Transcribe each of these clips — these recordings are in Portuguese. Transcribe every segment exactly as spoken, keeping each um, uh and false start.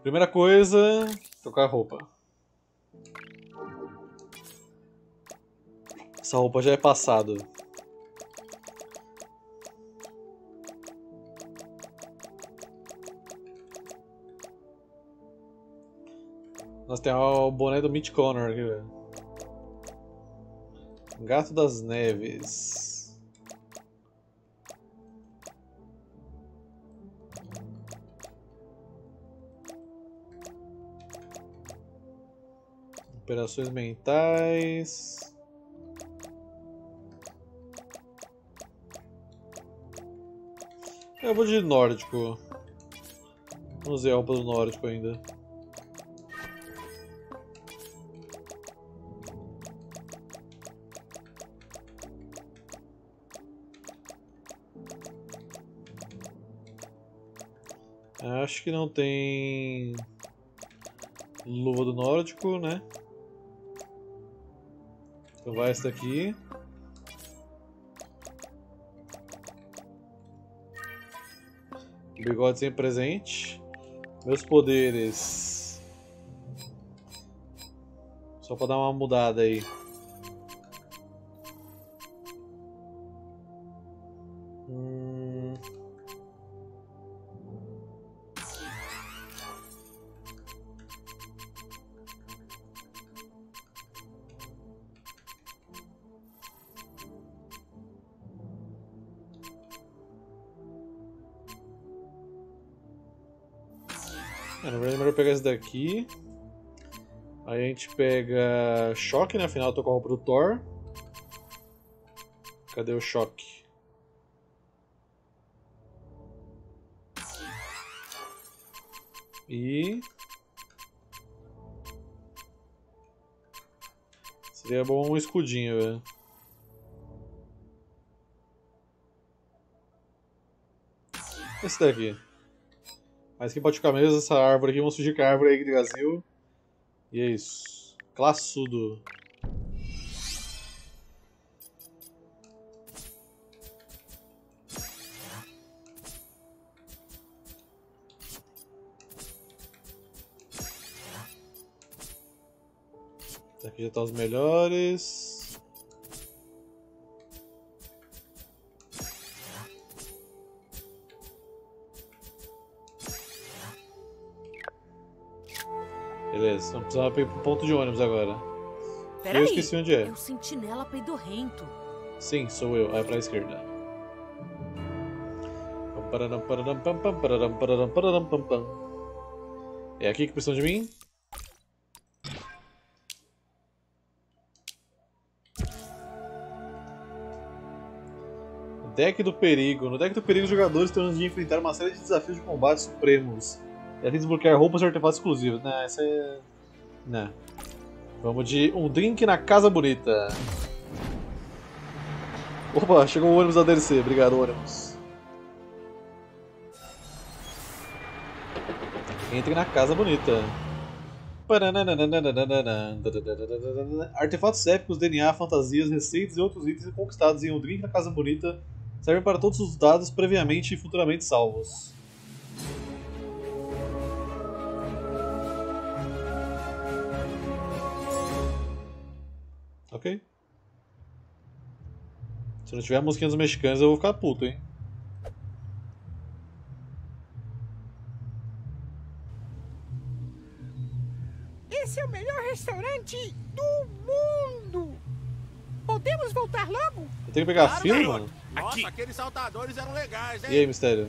Primeira coisa, trocar roupa. Essa roupa já é passado. Nós temos o boné do Mitch Connor aqui, velho. Gato das Neves. Operações mentais. Eu vou de nórdico. Não usei a roupa do nórdico ainda. Acho que não tem luva do nórdico, né? Então vai essa daqui. Bigode sempre presente. Meus poderes. Só pra dar uma mudada aí. Hum... É, na verdade é melhor pegar esse daqui. Aí a gente pega choque, né? Afinal eu tô com a roupa do Thor. Cadê o choque? E... seria bom um escudinho, velho. Esse daqui. Mas quem pode ficar mesmo essa árvore aqui, vamos fugir com a árvore aí de Brasil. E é isso. Classudo. Aqui já tá os melhores. Beleza, vamos precisar ir pro ponto de ônibus agora. Pera eu aí, esqueci onde é. É o sentinela peidorrento. Sim, sou eu. Aí pra esquerda. É aqui que precisam de mim? Deck do Perigo. No Deck do Perigo, os jogadores terão de enfrentar uma série de desafios de combate supremos. E assim desbloquear roupas e artefatos exclusivos. Não, essa é... Não. Vamos de um drink na Casa Bonita. Opa, chegou o ônibus da D L C. Obrigado, ônibus. Entre na Casa Bonita. Artefatos épicos, D N A, fantasias, receitas e outros itens conquistados em um drink na Casa Bonita servem para todos os dados previamente e futuramente salvos. Ok. Se não tiver mosquinhas mexicanas eu vou ficar puto, hein. Esse é o melhor restaurante do mundo! Podemos voltar logo? Eu tenho que pegar a Claro, fila, garoto. mano? Nossa, Aqui. aqueles saltadores eram legais, hein? E aí, Mistério?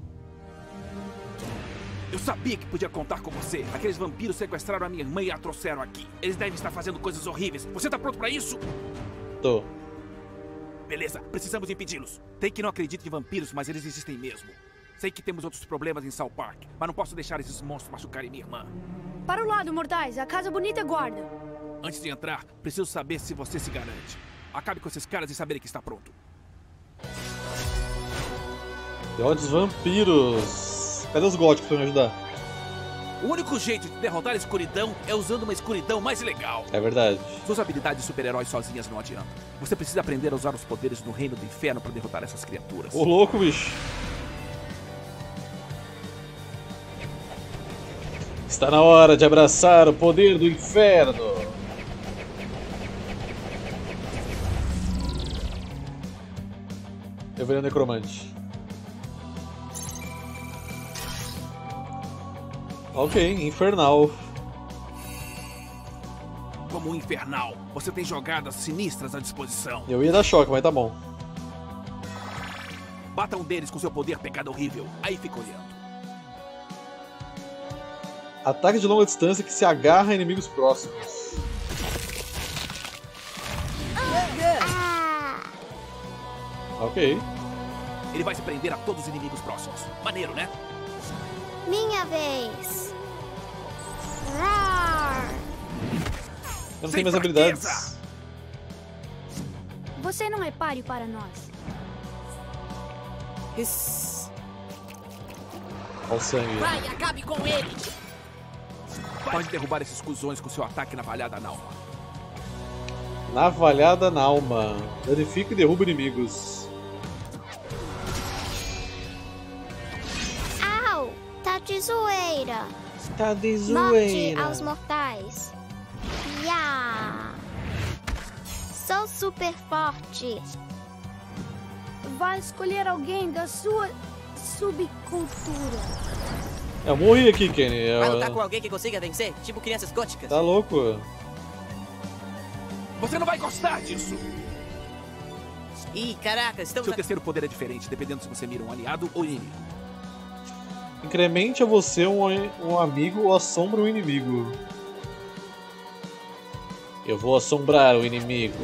Eu sabia que podia contar com você. Aqueles vampiros sequestraram a minha irmã e a trouxeram aqui. Eles devem estar fazendo coisas horríveis. Você tá pronto pra isso? Tô. Beleza, precisamos impedi-los. Tem que não acredite em vampiros, mas eles existem mesmo. Sei que temos outros problemas em South Park, mas não posso deixar esses monstros machucarem minha irmã. Para o lado, mortais. A Casa Bonita guarda. Antes de entrar, preciso saber se você se garante. Acabe com esses caras e saberem que está pronto. Ódios vampiros. Cadê os góticos pra me ajudar? O único jeito de derrotar a escuridão é usando uma escuridão mais legal. É verdade. Suas habilidades de super-herói sozinhas não adiantam. Você precisa aprender a usar os poderes no reino do inferno para derrotar essas criaturas. Ô louco, bicho. Está na hora de abraçar o poder do inferno. Eu virei um necromante. Ok, infernal. Como um infernal, você tem jogadas sinistras à disposição. Eu ia dar choque, mas tá bom. Bata um deles com seu poder pegada horrível. Aí fica olhando. Ataque de longa distância que se agarra a inimigos próximos. Ok. Ele vai se prender a todos os inimigos próximos. Maneiro, né? Minha vez. Roar. Eu não Sem tenho minhas fraqueza. habilidades. Você não é páreo para nós. Olha o sangue. Vai, acabe com ele! Pode derrubar esses cuzões com seu ataque navalhada na alma. Navalhada na alma. Danifica e derruba inimigos. Au! Tá de zoeira. Tá de Morte aos mortais. Ya! Sou super forte. Vai escolher alguém da sua subcultura. Eu morri aqui, Kenny. Eu... Vai lutar com alguém que consiga vencer? Tipo crianças góticas? Tá louco? Você não vai gostar disso! Ih, caraca, estamos... Seu terceiro poder é diferente, dependendo se você mira um aliado ou inimigo. Incremente a você um, um amigo ou assombra um inimigo. Eu vou assombrar o inimigo.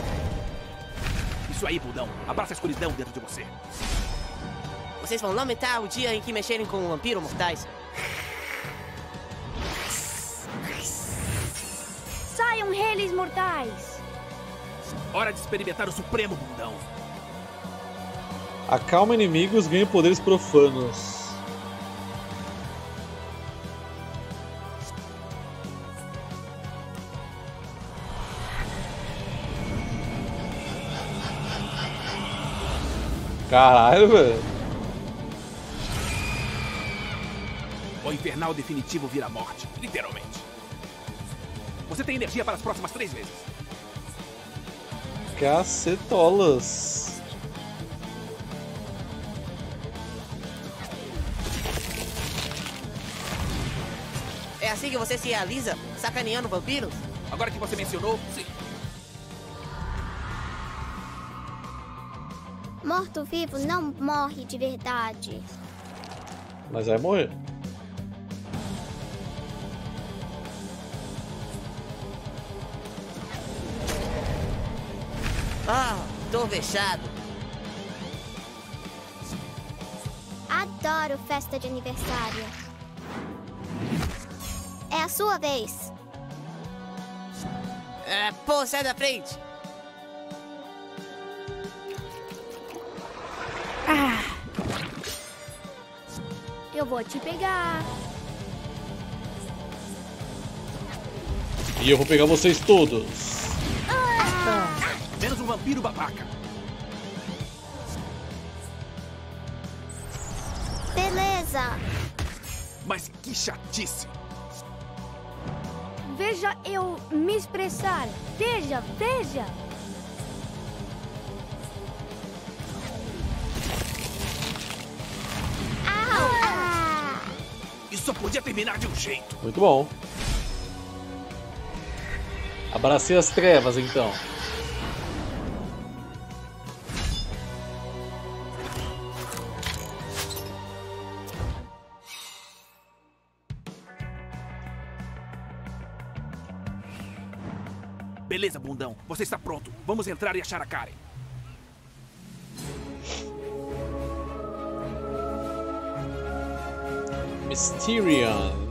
Isso aí, bundão. Abraça a escuridão dentro de você. Vocês vão lamentar o dia em que mexerem com um vampiro mortais? Saiam, reis mortais. Hora de experimentar o supremo, bundão. Acalma inimigos, ganha poderes profanos. Caralho, velho. O infernal definitivo vira a morte, literalmente. Você tem energia para as próximas três vezes. Cacetolas. É assim que você se realiza? Sacaneando vampiros? Agora que você mencionou, sim. Morto-vivo não morre de verdade. Mas vai morrer. Ah, tô vexado. Adoro festa de aniversário. É a sua vez. Ah, pô, sai da frente. Eu vou te pegar. E eu vou pegar vocês todos. Menos um vampiro babaca. Beleza. Mas que chatice. Veja eu me expressar. Veja, veja. Ah! Isso só podia terminar de um jeito. Muito bom. Abracei as trevas, então. Beleza, bundão. Você está pronto. Vamos entrar e achar a Karen. Mysterion.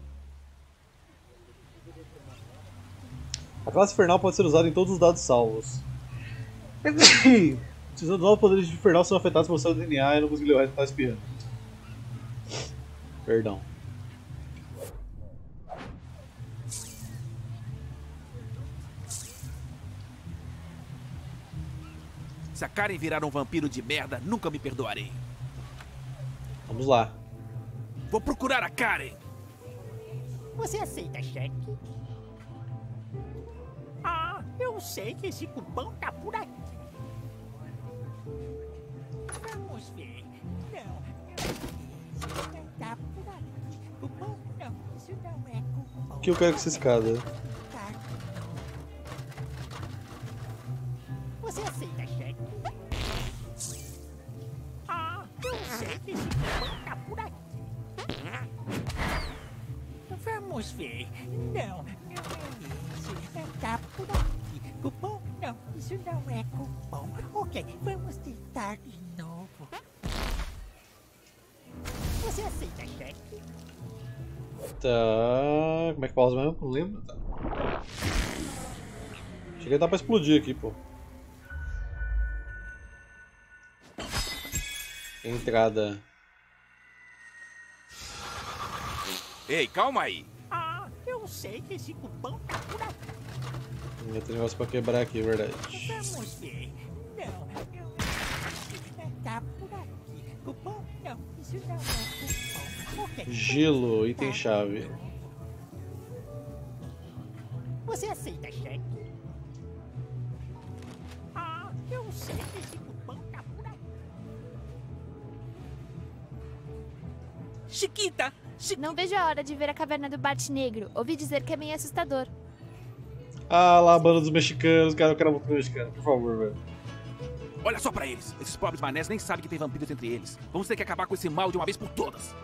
A classe infernal pode ser usada em todos os dados salvos. Utilizando novos poderes de infernal são afetados pelo seu D N A e não conseguiu ler o resto, tá espirrando. Perdão. Se a Karen virar um vampiro de merda, nunca me perdoarei. Vamos lá. Vou procurar a Karen. Você aceita cheque? Ah, eu sei que esse cupom tá por aqui. Vamos ver. Não, não tá por aqui. Cupom não, isso não é cupom. O que eu quero com essa escada? Tá. Você aceita cheque? Ah, eu sei que esse cupom tá por aqui. Vamos ver. Não, não é isso. Tá por aqui. Cupom? Não, isso não é cupom. Ok, vamos tentar de novo. Você aceita cheque? Tá. Como é que pausa mesmo? Não lembro. Tá. Cheguei a dar pra explodir aqui, pô. Entrada. Ei, calma aí. Ah, eu sei que esse cupom tá por aqui. Ainda tem negócio pra quebrar aqui, é verdade. Vamos ver. Não, não. Tá por aqui. Cupom? Não, isso não é cupom. Ok. Gelo, item chave. Você aceita cheque? Ah, eu sei que esse cupom tá por aqui. Chiquita! Chi... Não vejo a hora de ver a caverna do Bart Negro. Ouvi dizer que é meio assustador. Ah lá, a banda dos mexicanos, cara, eu quero muito mexicano, por favor, velho. Olha só pra eles. Esses pobres manés nem sabem que tem vampiros entre eles. Vamos ter que acabar com esse mal de uma vez por todas.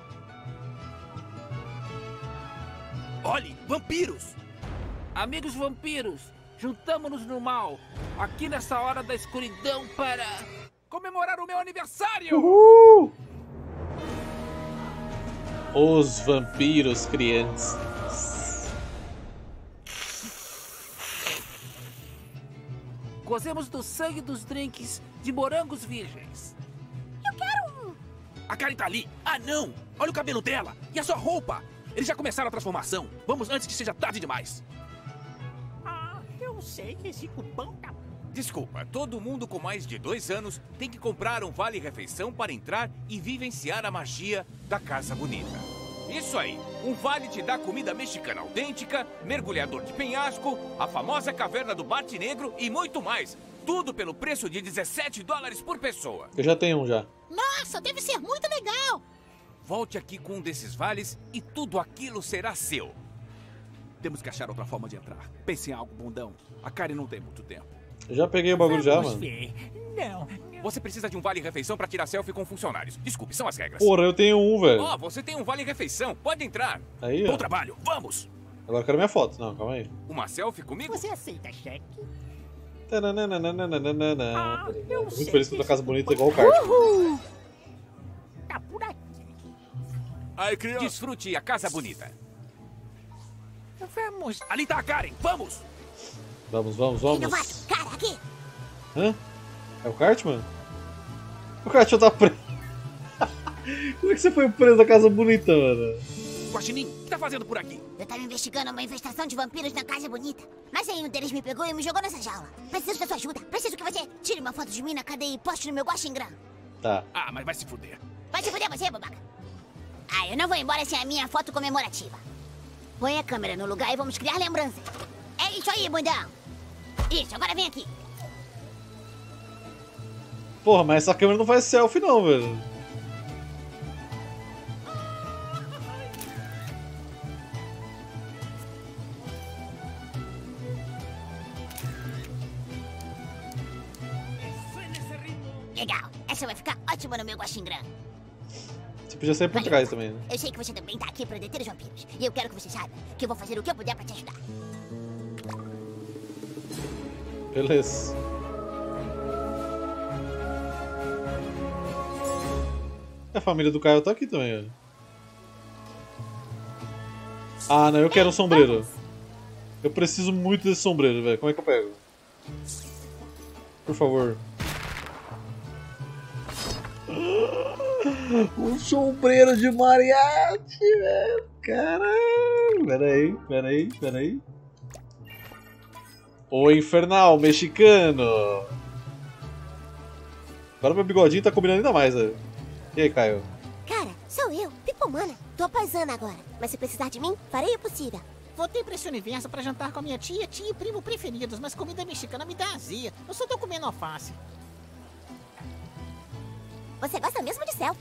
Olhe, vampiros! Amigos vampiros, juntamos-nos no mal, aqui nessa hora da escuridão para comemorar o meu aniversário! Uhul! Os vampiros crianças. Gozemos do sangue dos drinks de morangos virgens. Eu quero um! A Karen tá ali. Ah, não! Olha o cabelo dela e a sua roupa. Eles já começaram a transformação. Vamos antes que seja tarde demais. Ah, eu sei que esse cupom tá... Desculpa, todo mundo com mais de dois anos tem que comprar um vale-refeição para entrar e vivenciar a magia da Casa Bonita. Isso aí, um vale te dá comida mexicana autêntica, mergulhador de penhasco, a famosa caverna do Bart Negro e muito mais. Tudo pelo preço de dezessete dólares por pessoa. Eu já tenho um já. Nossa, deve ser muito legal! Volte aqui com um desses vales e tudo aquilo será seu. Temos que achar outra forma de entrar. Pense em algo, bundão. A Karen não tem muito tempo. Eu já peguei o bagulho já, Vamos mano. ver. Não, Você precisa de um vale-refeição para tirar selfie com funcionários. Desculpe, são as regras. Porra, eu tenho um, velho. Ó, você tem um vale-refeição, pode entrar. Aí, Bom ó. trabalho, vamos! Agora eu quero minha foto. Não, calma aí. Uma selfie comigo? você aceita cheque? Tananana. Ah, eu Tô sei muito feliz que com a esse casa bonita cupom- igual o kart. Tá por aqui. Ai, criança. Desfrute a Casa Bonita. Vamos. Ali tá a Karen, vamos! Vamos, vamos, vamos. Cara, aqui! Hã? É o kart, mano? O kart já tá preso. Como é que você foi preso na casa bonita, mano? Guaxinim, o que tá fazendo por aqui? Eu tava investigando uma infestação de vampiros na Casa Bonita. Mas aí um deles me pegou e me jogou nessa jaula. Preciso da sua ajuda. Preciso que você tire uma foto de mim na cadeia e poste no meu Guaxingram. Tá. Ah, mas vai se fuder. Vai te fuder você, babaca. Ah, eu não vou embora sem a minha foto comemorativa. Põe a câmera no lugar e vamos criar lembranças. É isso aí, bundão. Isso, agora vem aqui. Porra, mas essa câmera não faz selfie não, velho. Legal. Essa vai ficar ótima no meu Guaxingram. Você podia sair por trás também, né? Eu sei que você também tá aqui pra deter os vampiros. E eu quero que você saiba que eu vou fazer o que eu puder pra te ajudar. Beleza. A família do Caio tá aqui também, ó. Ah, não, eu quero um sombreiro. Eu preciso muito desse sombreiro, velho. Como é que eu pego? Por favor. Um sombreiro de mariachi, velho. Caralho. Pera aí, pera aí, pera aí. O infernal mexicano. Agora meu bigodinho tá combinando ainda mais, velho. E aí, Caio? Cara, sou eu, Pipomana. Tô paisana agora, mas se precisar de mim, farei o possível. Voltei pra esse universo pra jantar com a minha tia, tia e primo preferidos, mas comida mexicana me dá azia. Eu só tô comendo alface. Você gosta mesmo de selfie?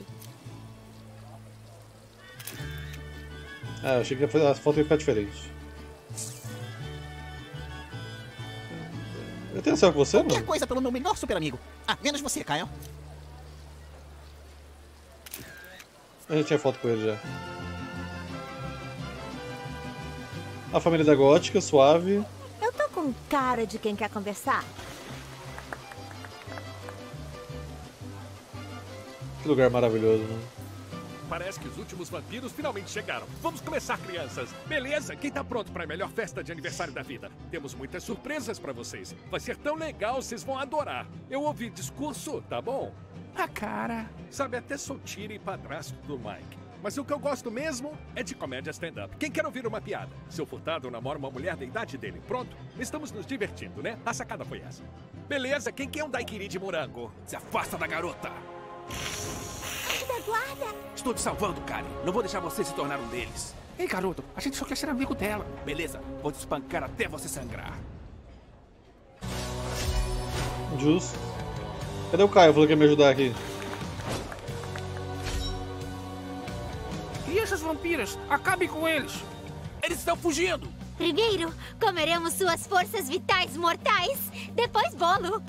Ah, eu achei que a foto ia ficar diferente. Eu tenho selfie com você, Qualquer mano? coisa pelo meu melhor super amigo. Ah, menos você, Caio. Eu já tinha foto com ele já. A família da Gótica, suave. Eu tô com cara de quem quer conversar. Que lugar maravilhoso, né? Parece que os últimos vampiros finalmente chegaram. Vamos começar, crianças. Beleza? Quem tá pronto para a melhor festa de aniversário da vida? Temos muitas surpresas para vocês. Vai ser tão legal, vocês vão adorar. Eu ouvi discurso, tá bom? A cara. Sabe, até sou tira e padrasto do Mike. Mas o que eu gosto mesmo é de comédia stand-up. Quem quer ouvir uma piada? Seu furtado namora uma mulher da idade dele. Pronto? Estamos nos divertindo, né? A sacada foi essa. Beleza, quem quer um daiquiri de morango? Se afasta da garota. Da guarda. Estou te salvando, Karen. Não vou deixar você se tornar um deles. Ei, garoto, a gente só quer ser amigo dela. Beleza, vou te espancar até você sangrar. Justo. Cadê o Caio? Falou que ia me ajudar aqui. E essas vampiras? Acabe com eles. Eles estão fugindo. Primeiro, comeremos suas forças vitais mortais. Depois, bolo.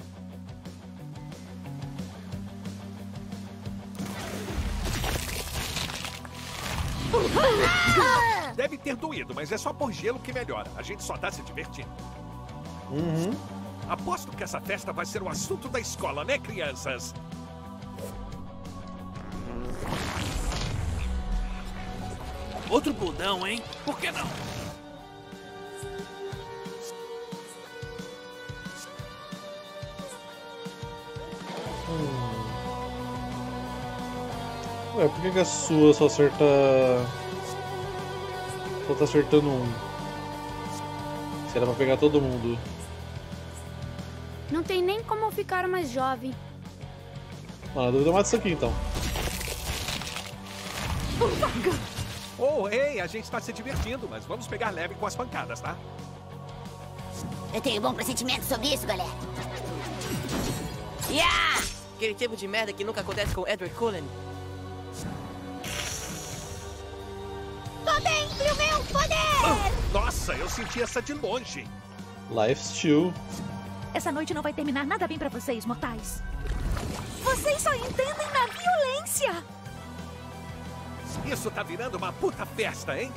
Deve ter doído, mas é só por gelo que melhora. A gente só tá se divertindo. Uhum. Aposto que essa festa vai ser o assunto da escola, né, crianças? Outro bundão, hein? Por que não? Ué, por que, que a sua só acerta... Só tá acertando um? Se era pra pegar todo mundo. Não tem nem como ficar mais jovem. Ah, na dúvida mata isso aqui então. Oh, ei, a gente tá se divertindo, mas vamos pegar leve com as pancadas, tá? Eu tenho bom pressentimento sobre isso, galera. Yeah! Aquele tipo de merda que nunca acontece com Edward Cullen. Contemple o meu poder! Nossa, eu senti essa de longe. Life Steal. Essa noite não vai terminar nada bem pra vocês, mortais. Vocês só entendem na violência. Isso tá virando uma puta festa, hein?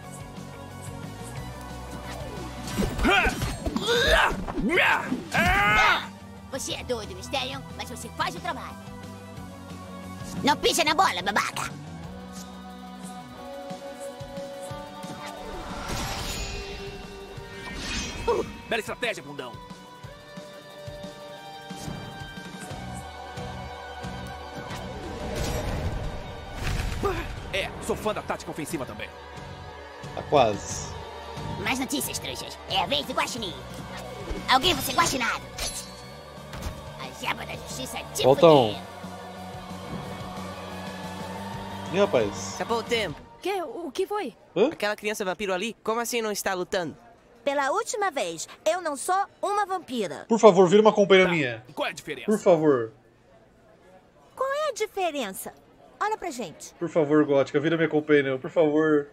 Você é doido, Mysterion, mas você faz o trabalho. Não pisa na bola, babaca! Uh, bela estratégia, bundão. É, sou fã da tática ofensiva também. Tá quase. Mais notícias, trouxas. É a vez do guaxinim. Alguém vai ser guaxinado. A jaba da justiça te Falta um. fudeu. Ih, rapaz. Acabou o tempo. Que? O que foi? Hã? Aquela criança vampiro ali, como assim não está lutando? Pela última vez, eu não sou uma vampira. Por favor, vira uma companheira minha. E qual é a diferença? Por favor. Qual é a diferença? Olha pra gente. Por favor, Gótica, vira minha companheira. Por favor.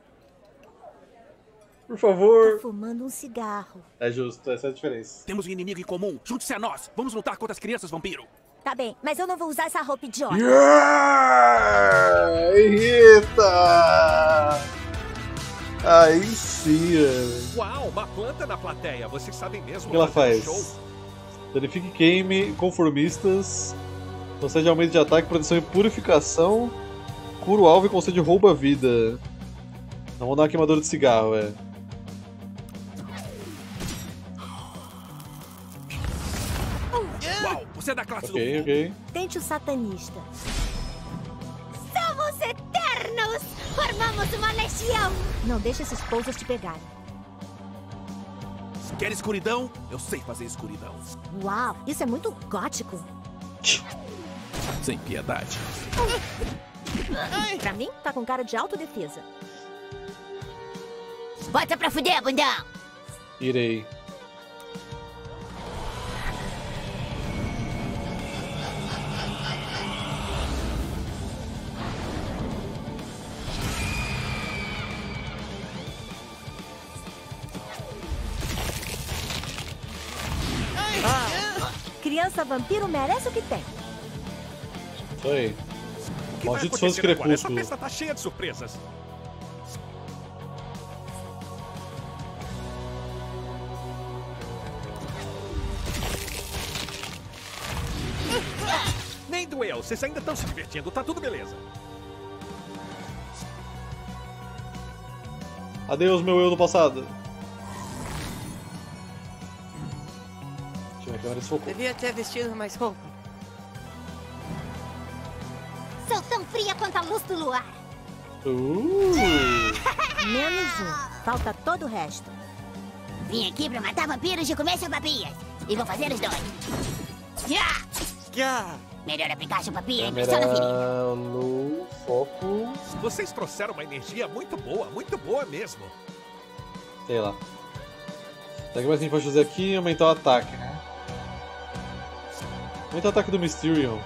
Por favor. Tá fumando um cigarro. É justo, essa é a diferença. Temos um inimigo em comum. Junte-se a nós. Vamos lutar contra as crianças vampiro. Tá bem, mas eu não vou usar essa roupa idiota. Yeah! Eita! Aí sim, velho. Uau, uma planta na plateia. Vocês sabem mesmo O que ela fazer um faz? show? Danifique queime conformistas. Concede aumento de ataque, proteção e purificação. Cura o alvo e concede roubo à vida. Não vou dar uma queimadora de cigarro, é. Uau, você é da classe Ok, do ok. Tente o satanista. Somos eternos! Formamos uma legião! Não deixe esses pousas te pegarem. Quer escuridão? Eu sei fazer escuridão. Uau, isso é muito gótico. Sem piedade. Pra mim, tá com cara de autodefesa. Bota pra fuder, bundão! Irei. Criança vampiro merece o que tem. Isso aí. O que vai Malditos fãs de acontecer agora? Essa Crepúsculo. festa tá cheia de surpresas. Nem doeu, vocês ainda estão se divertindo, tá tudo beleza. Adeus, meu eu do passado. Deixa eu ver que agora esse focou. Devia ter vestido mais roupa. Sou tão fria quanto a luz do luar. Uh. Menos um. Falta todo o resto. Vim aqui pra matar vampiros e comer chupapias. E vou fazer os dois. Yeah! Yeah. Melhor aplicar chupapia em só na ferida. Câmera, luz, foco. Vocês trouxeram uma energia muito boa, muito boa mesmo. Sei lá. Será que mais que a gente pode fazer aqui? Aumentar o ataque, né? Aumentar o ataque do Mysterion.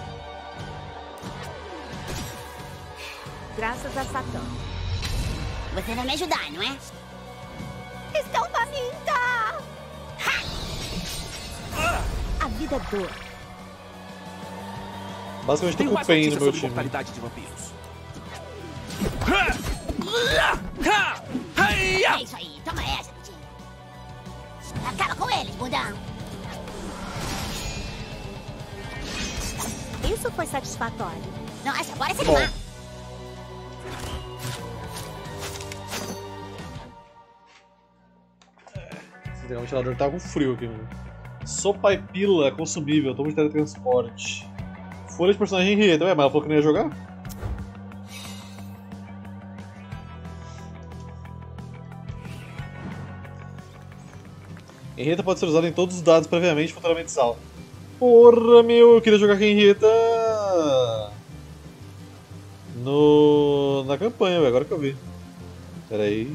Graças a Satã. Você vai me ajudar, não é? Estou faminta! A vida é dor. Basicamente tô Tenho com o mais Pain notícias no meu sobre time. mortalidade de vampiros. É isso aí, toma essa, Titi. Acaba com eles, bundão. Isso foi satisfatório. Nossa, bora se Bom. animar. Esse ventilador tá com frio aqui, mano. Sopa e pila consumível, tomo de teletransporte. Folha de personagem Henrietta. Ué, mas ela falou que não ia jogar? Henrietta pode ser usada em todos os dados previamente futuramente salvo. Porra, meu, eu queria jogar com a Henrietta no... na campanha, agora que eu vi. Pera aí.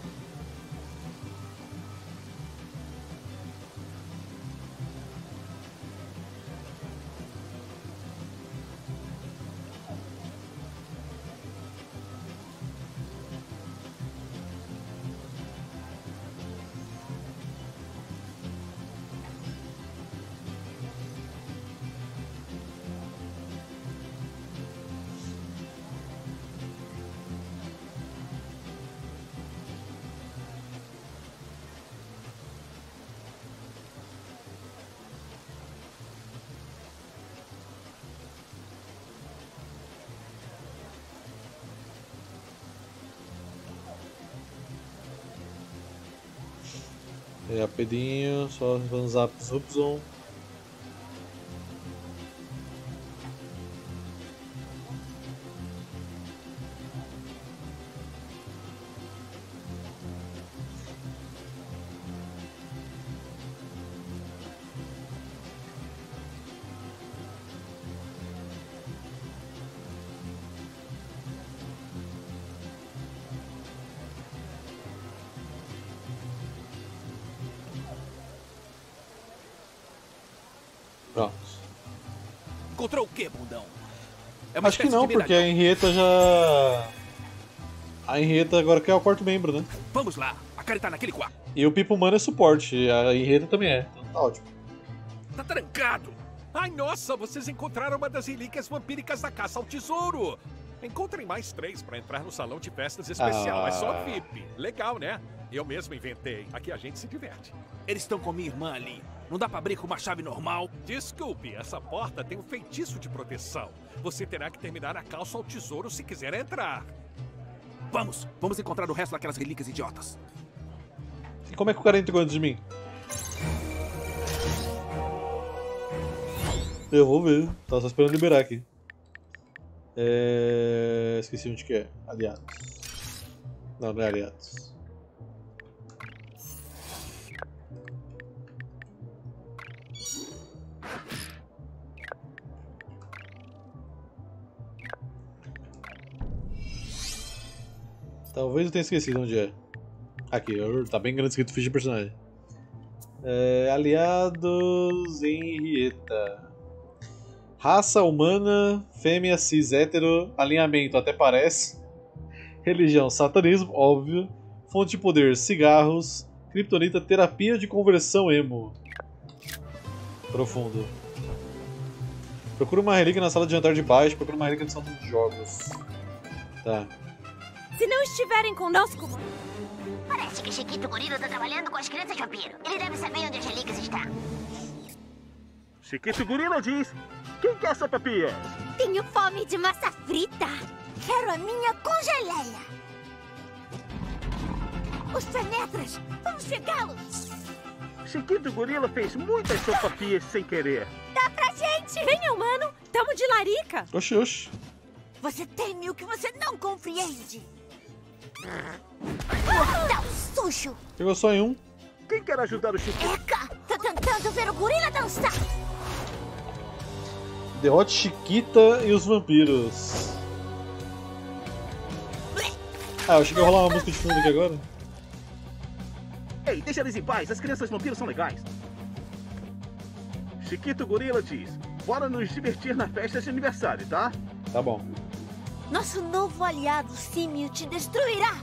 É, rapidinho, só vamos usar Zupzon. Pronto. Encontrou o quê, bundão? É uma Acho que espécie não, de porque a medalhão. Henrietta já... A Henrietta agora que é o quarto membro, né? Vamos lá, a cara tá naquele quarto. E o Pipo Mano é suporte, a Henrietta também é, então tá ótimo. Tá trancado. Ai, nossa, vocês encontraram uma das relíquias vampíricas da caça ao tesouro. Encontrem mais três pra entrar no salão de festas especial. Ah. É só V I P. Legal, né? Eu mesmo inventei. Aqui a gente se diverte. Eles estão com minha irmã ali. Não dá pra abrir com uma chave normal? Desculpe, essa porta tem um feitiço de proteção. Você terá que terminar a calça ao tesouro se quiser entrar. Vamos, vamos encontrar o resto daquelas relíquias idiotas. E como é que o cara entrou antes de mim? Eu vou ver, tava só esperando liberar aqui. É... Esqueci onde que é. Aliados. Não, não é aliados. Talvez eu tenha esquecido onde é. Aqui, tá bem grande escrito ficha de personagem. É, aliados em Rieta. Raça humana, fêmea, cis, hétero, alinhamento, até parece. Religião, satanismo, óbvio. Fonte de poder, cigarros. Kryptonita, terapia de conversão emo. Profundo. Procura uma relíquia na sala de jantar de baixo, procura uma relíquia no salão de jogos. Tá. Se não estiverem conosco... Parece que Chiquito Gorila tá trabalhando com as crianças vampiro. Ele deve saber onde as relíquias estão. Chiquito Gorila diz... Quem quer sopapias? Tenho fome de massa frita. Quero a minha congeleia. Os penetras! Vamos pegá-los! Chiquito Gorila fez muitas sopapias sem querer. Dá pra gente! Venha, humano! Tamo de larica! Oxi, oxi. Você teme o que você não compreende. Dá um sujo! Pegou só em um. Quem quer ajudar o Chiquito? Eca! Tô tentando ver o gorila dançar! Derrote Chiquita e os vampiros. Ah, eu achei que ia rolar uma música de fundo aqui agora. Ei, deixa eles em paz, as crianças vampiros são legais. Chiquito Gorila diz, bora nos divertir na festa de aniversário, tá? Tá bom. Nosso novo aliado, Símio, te destruirá!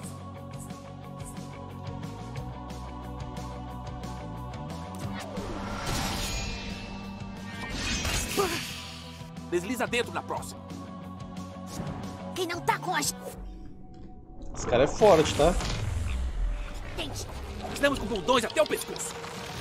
Desliza dentro na próxima. Quem não tá com as... Esse cara é forte, tá? Gente, Estamos com bundões até o pescoço.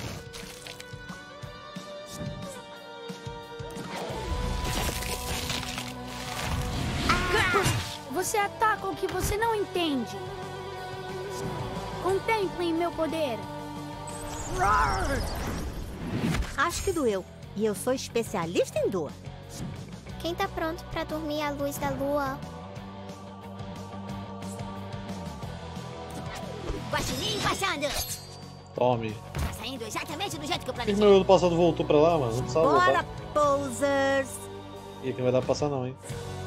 Você ataca o que você não entende. Contemplem meu poder. Acho que doeu. E eu sou especialista em dor. Quem tá pronto pra dormir à luz da lua? Guaxinim passando! Tome. Tá saindo exatamente do jeito que eu Por que planejei. meu do passado voltou pra lá, mano? Não precisava Bora, voltar. posers! E aqui não vai dar pra passar não, hein?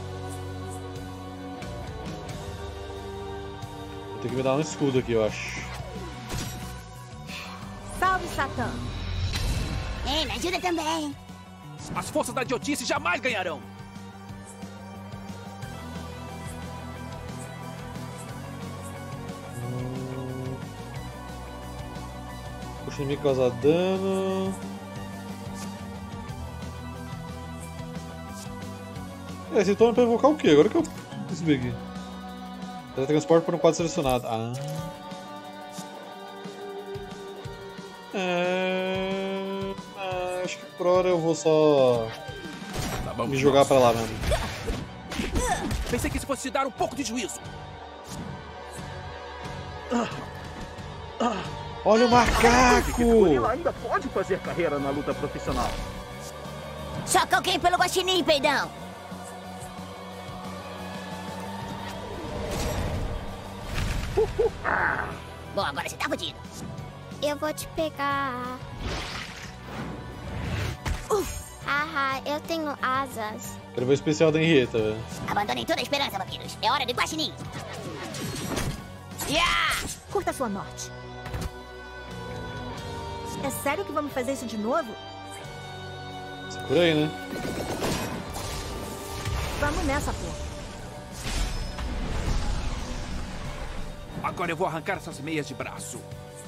Vou ter que me dar um escudo aqui, eu acho. Salve, Satã! Ei, me ajuda também! As forças da idiotice jamais ganharão. Hum... Puxa, inimigo causar dano. É, esse toma pra invocar o quê? Agora que eu preciso ver aqui. Teletransporte para um quadro selecionado. Ah. É... ah, acho que por hora eu vou só Tá bom, me jogar pra lá mesmo. Pensei que isso fosse te dar um pouco de juízo. Olha o Chiquito macaco! Gorila ainda pode fazer carreira na luta profissional. Soca alguém pelo guaxinim, peidão! Bom, agora você tá fudido. Eu vou te pegar. Uf! Haha, eu tenho asas. Quero ver o especial da Henrietta, velho. Abandonem toda a esperança, vampiros. É hora de guaxinim. Yeah! Curta sua morte. É sério que vamos fazer isso de novo? Por aí, né? Vamos nessa, porra. Agora eu vou arrancar essas meias de braço.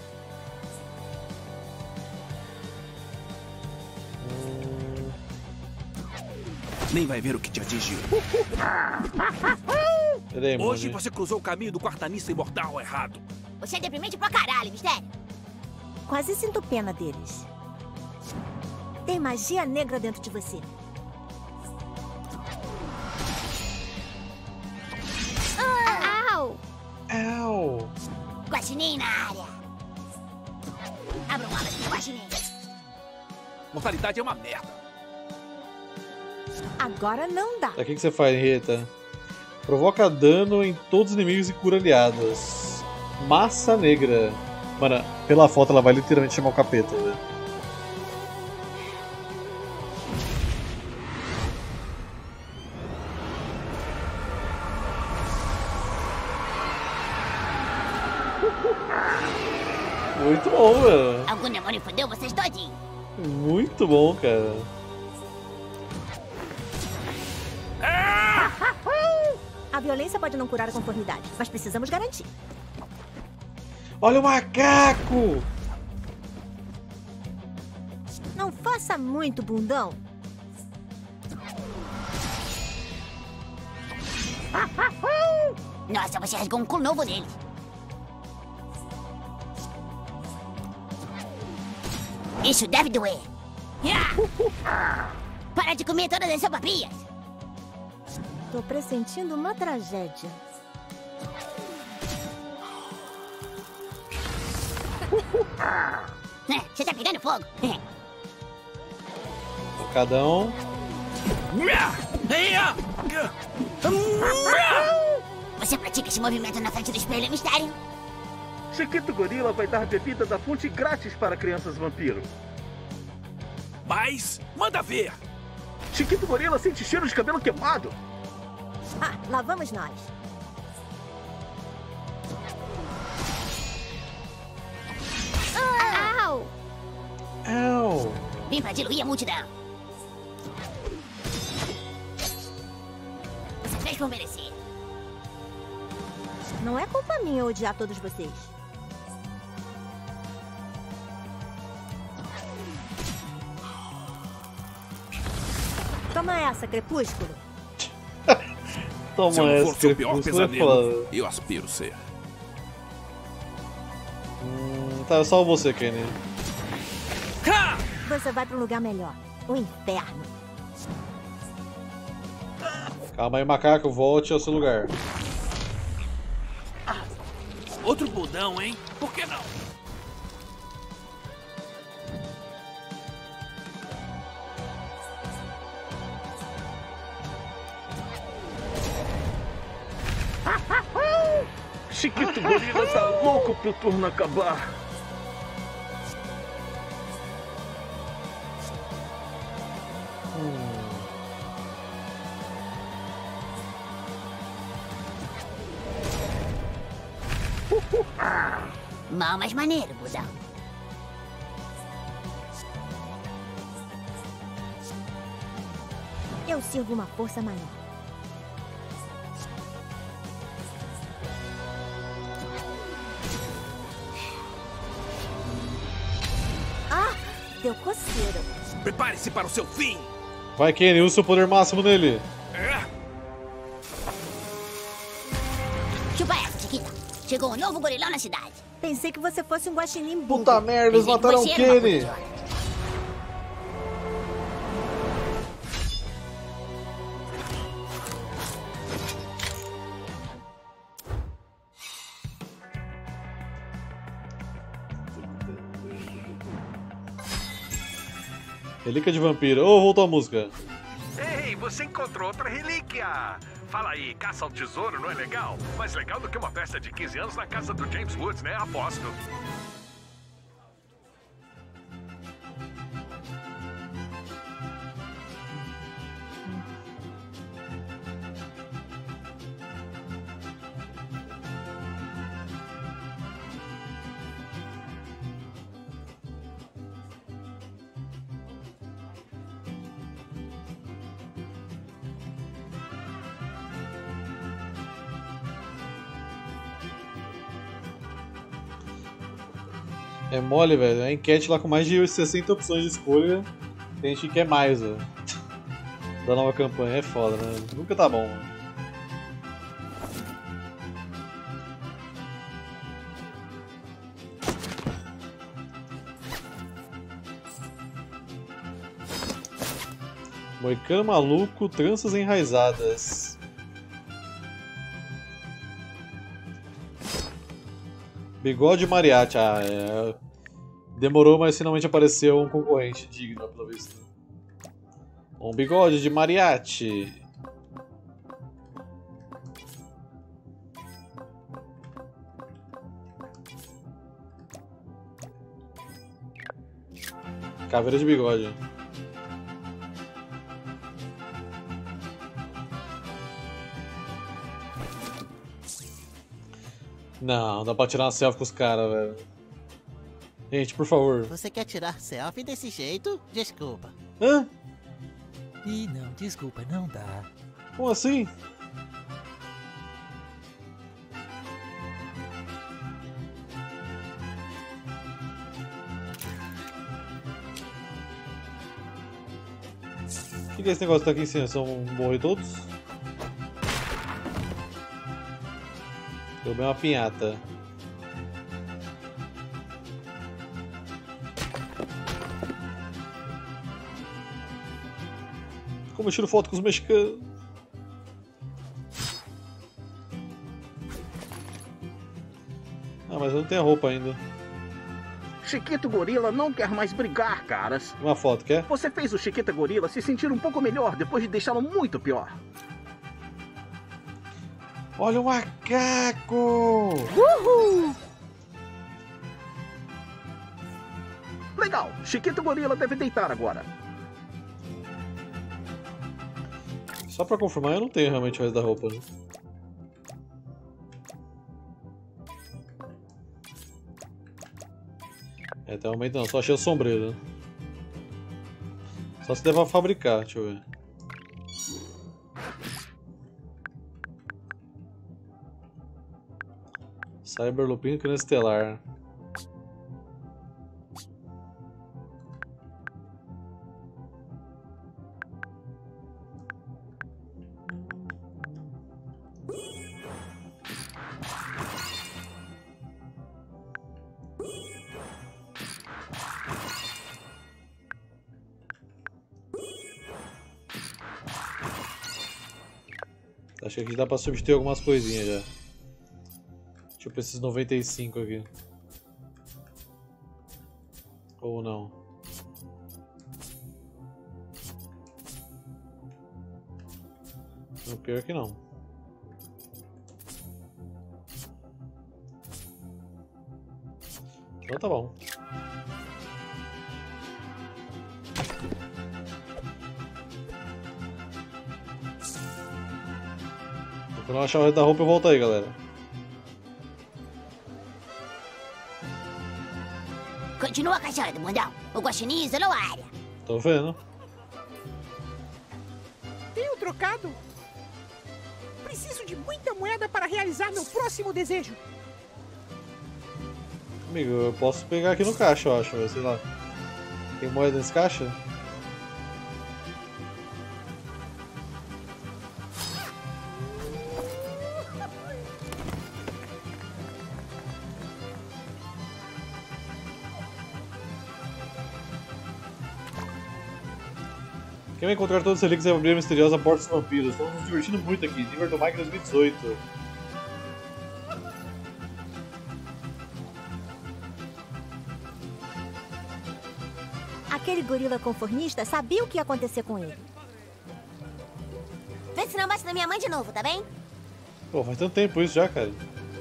Hum... Nem vai ver o que te atingiu. Peraí, Hoje mano. você cruzou o caminho do quartanista imortal errado. Você é deprimente pra caralho, mistério. Quase sinto pena deles. Tem magia negra dentro de você. Au! Au! Guaxinim na área. Abra uma ala de guaxinim. Mortalidade é uma merda. Agora não dá. O que, que você faz, Henrietta? Provoca dano em todos os inimigos e cura aliados. Massa negra. Mano, pela foto ela vai literalmente chamar o capeta, velho. Muito bom, velho. Algum demônio fudeu vocês todinho. Muito bom, cara. A violência pode não curar a conformidade, mas precisamos garantir. Olha o macaco! Não faça muito, bundão. Nossa, você rasgou um cu novo nele. Isso deve doer. Para de comer todas as papinhas. Tô pressentindo uma tragédia. Você tá pegando fogo. Bocadão. Você pratica esse movimento na frente do espelho, mistério? Chiquito Gorila vai dar bebida da fonte grátis para crianças vampiro. Mas, manda ver. Chiquito Gorila sente cheiro de cabelo queimado. Ah, lá vamos nós. Au! Au! Vim pra diluir a multidão. Você fez por merecer. Não é culpa minha odiar todos vocês. Toma essa, Crepúsculo. Toma Se eu não essa, for seu pior Crepúsculo é pesadelo, foda. eu aspiro ser. Hum, tá, só você, Kenny. Você vai pra um lugar melhor. O inferno. Calma aí, macaco, volte ao seu lugar. Outro bundão, hein? Por que não? Chiquito Gorila tá louco pro turno acabar. Mal, mas maneiro, budão. Eu sirvo uma força maior. Ah, deu coceira. Prepare-se para o seu fim. Vai, Kenny, usa o seu poder máximo nele. Chupa essa, Chiquita. Chegou um novo gorilão na cidade. Pensei que você fosse um guaxinim burro. Puta merda, eles Pensei que mataram o você era uma Kenny. idiota. Relíquia de vampiro. Oh, voltou a música. Ei, você encontrou outra relíquia! Fala aí, caça ao tesouro não é legal? Mais legal do que uma festa de quinze anos na casa do James Woods, né? Aposto. É mole, velho. A enquete lá com mais de sessenta opções de escolha. Tem gente que quer mais, velho. Da nova campanha. É foda, né? Nunca tá bom, mano. Moicano maluco, tranças enraizadas. Bigode mariachi. Ah, é. Demorou, mas finalmente apareceu um concorrente digno, pelo visto. Um bigode de mariachi. Caveira de bigode. Não, dá pra tirar uma selfie com os caras, velho. Gente, por favor. Você quer tirar selfie desse jeito? Desculpa. Hã? Ih, não, desculpa, não dá. Como assim? O que, que é esse negócio que tá aqui em cima? São morrer todos? Deu bem uma pinhata. Como eu tiro foto com os mexicanos? Ah, mas eu não tenho a roupa ainda. Chiquito Gorila não quer mais brigar, caras. Uma foto, quer? Você fez o Chiquita Gorila se sentir um pouco melhor depois de deixá-lo muito pior. Olha o macaco! Uhul! Legal, Chiquito Gorila deve deitar agora. Só pra confirmar, eu não tenho realmente o resto da roupa, né? É, até o momento não, só achei o sombreiro, né? Só se der pra fabricar, deixa eu ver. Cyber Lupin Crânio Estelar. Acho que aqui dá pra substituir algumas coisinhas já. Tipo esses noventa e cinco aqui. Ou não. No pior que não. Então tá bom. Quando eu achar o resto da roupa eu volto aí, galera. Continua caçando, mundão. O guaxinim isolou a área. Tô vendo. Tenho trocado. Preciso de muita moeda para realizar meu próximo desejo. Amigo, eu posso pegar aqui no caixa, eu acho. Sei lá. Tem moeda nesse caixa? Quem vai encontrar todos os relíquios e abrir a misteriosa porta dos vampiros? Estamos nos divertindo muito aqui. Diverton Mike dois mil e dezoito. Aquele gorila conformista sabia o que ia acontecer com ele. Vê se não bate na minha mãe de novo, tá bem? Pô, faz tanto tempo isso já, cara.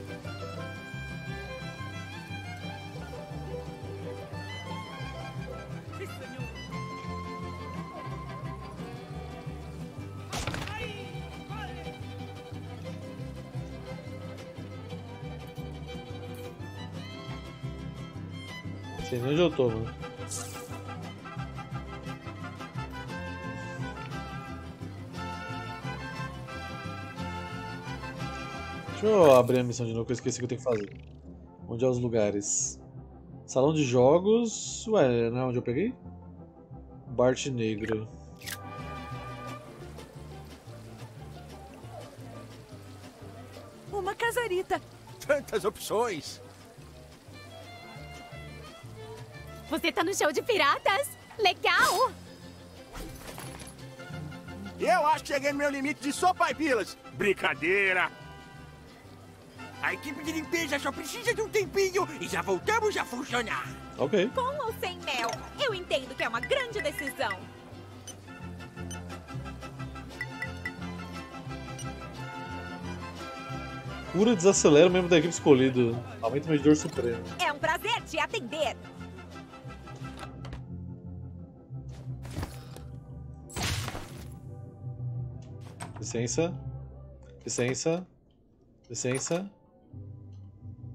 Não sei nem onde eu tô, mano. Deixa eu abrir a missão de novo que eu esqueci o que eu tenho que fazer. Onde é os lugares? Salão de jogos... Ué, não é onde eu peguei? Bart Negro. Uma casarita. Tantas opções. Você tá no show de piratas? Legal! Eu acho que cheguei no meu limite de sopa e pilas. Brincadeira. A equipe de limpeza só precisa de um tempinho e já voltamos a funcionar. Ok. Com ou sem mel? Eu entendo que é uma grande decisão. Cura e desacelera o membro da equipe escolhido. Aumenta o medidor supremo. É um prazer te atender. Licença. Licença. Licença.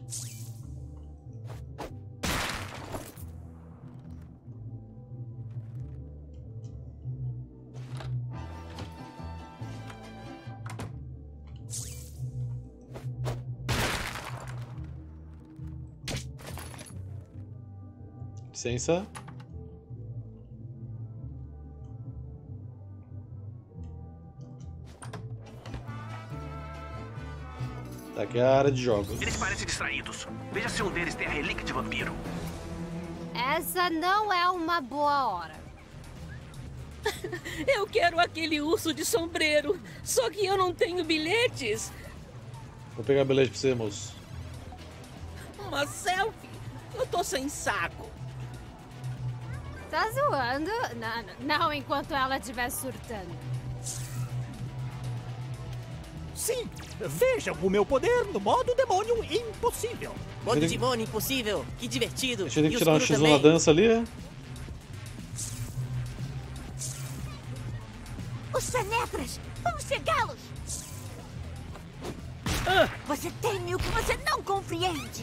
Licença. Tá aqui é a área de jogos. Eles parecem distraídos. Veja se um deles tem a relíquia de vampiro. Essa não é uma boa hora. Eu quero aquele urso de sombreiro. Só que eu não tenho bilhetes. Vou pegar bilhete pra você, moço. Uma selfie? Eu tô sem saco. Tá zoando? Não, não enquanto ela estiver surtando. Sim, vejam o meu poder no modo demônio impossível. Modo demônio impossível, que divertido. A gente tem que E tirar um os X um também. na dança ali, é? Os penetras! Vamos chegá-los! Você teme o que você não compreende!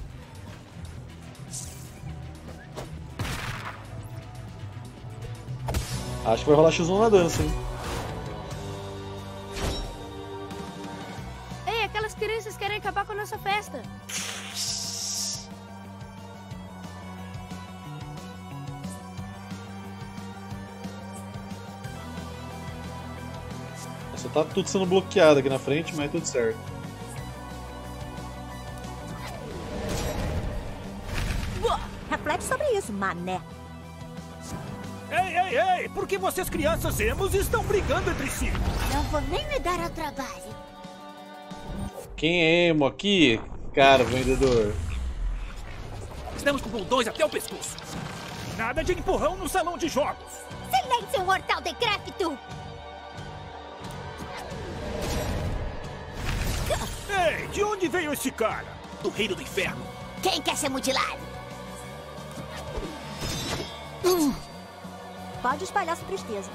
Acho que vai rolar X um na dança, hein? Ei, aquelas crianças querem acabar com a nossa festa. Só tá tudo sendo bloqueado aqui na frente, mas tudo certo. Reflete sobre isso, mané. Ei, ei, ei! Por que vocês crianças emos estão brigando entre si? Não vou nem me dar ao trabalho. Quem é emo aqui? Cara, vendedor. Estamos com bundões até o pescoço. Nada de empurrão no salão de jogos. Silêncio, mortal decrépito! Ei, de onde veio esse cara? Do reino do inferno. Quem quer ser mutilado? Pode espalhar sua tristeza.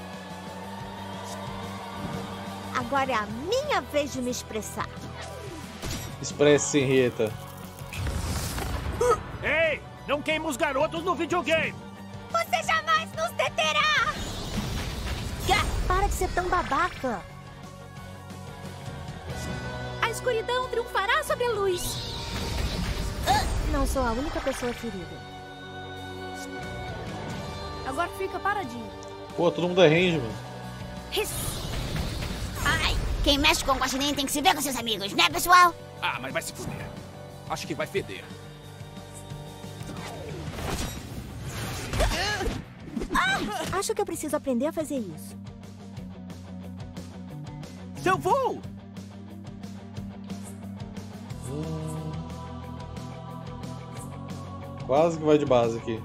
Agora é a minha vez de me expressar. Expresse, Henrietta. Ei, não queima os garotos no videogame. Você jamais nos deterá! Para de ser tão babaca. A escuridão triunfará sobre a luz. Não sou a única pessoa ferida. Agora fica paradinho. Pô, todo mundo é range, mano. Ai, quem mexe com o guaxinim tem que se ver com seus amigos, né, pessoal? Ah, mas vai se fuder. Acho que vai feder. Ah, acho que eu preciso aprender a fazer isso. Seu voo! Hum... Quase que vai de base aqui.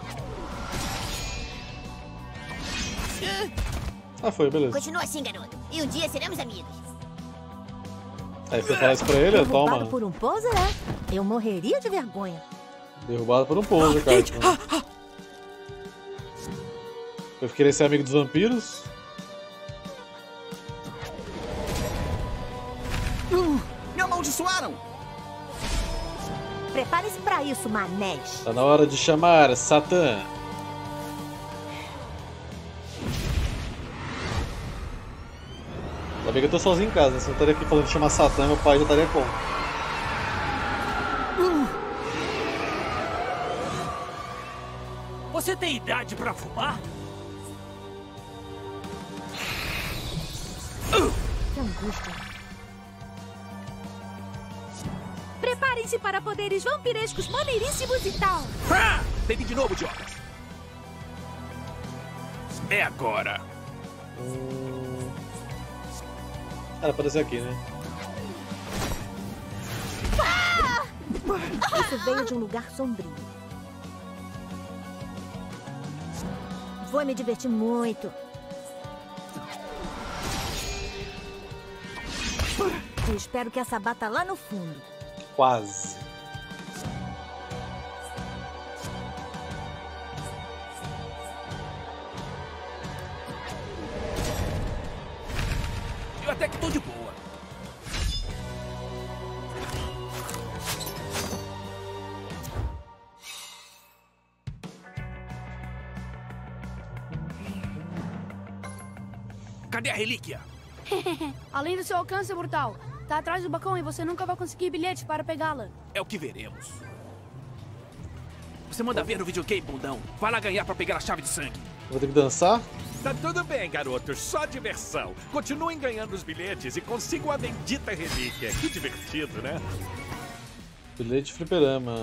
Ah, foi, beleza. Continua assim, garoto. E um dia seremos amigos. Aí você fala isso pra ele, Derrubado toma. por um poser, é? Eu morreria de vergonha. Derrubado por um poser, cara. Eu querer ser amigo dos vampiros? Uh, me amaldiçoaram! Prepare-se pra isso, manés. Tá na hora de chamar Satã. Ainda bem que eu tô sozinho em casa, né? Se eu estaria aqui falando de chamar Satã, meu pai já estaria como? Você tem idade pra fumar? Que angústia. Preparem-se para poderes vampirescos maneiríssimos e tal. Ah, teve de novo, idiotas. É agora. Hum... Era aparecer aqui, né? Isso veio de um lugar sombrio. Vou me divertir muito. Eu espero que essa bata lá no fundo. Quase. Eu até que tô de boa. Cadê a relíquia? Além do seu alcance, mortal. Tá atrás do balcão e você nunca vai conseguir bilhete para pegá-la. É o que veremos. Você manda ver no videogame, bundão. Vai lá ganhar pra pegar a chave de sangue. Vou ter que dançar? Tá tudo bem, garotos. Só diversão. Continuem ganhando os bilhetes e consigam a bendita relíquia. Que divertido, né? Bilhete fliperama.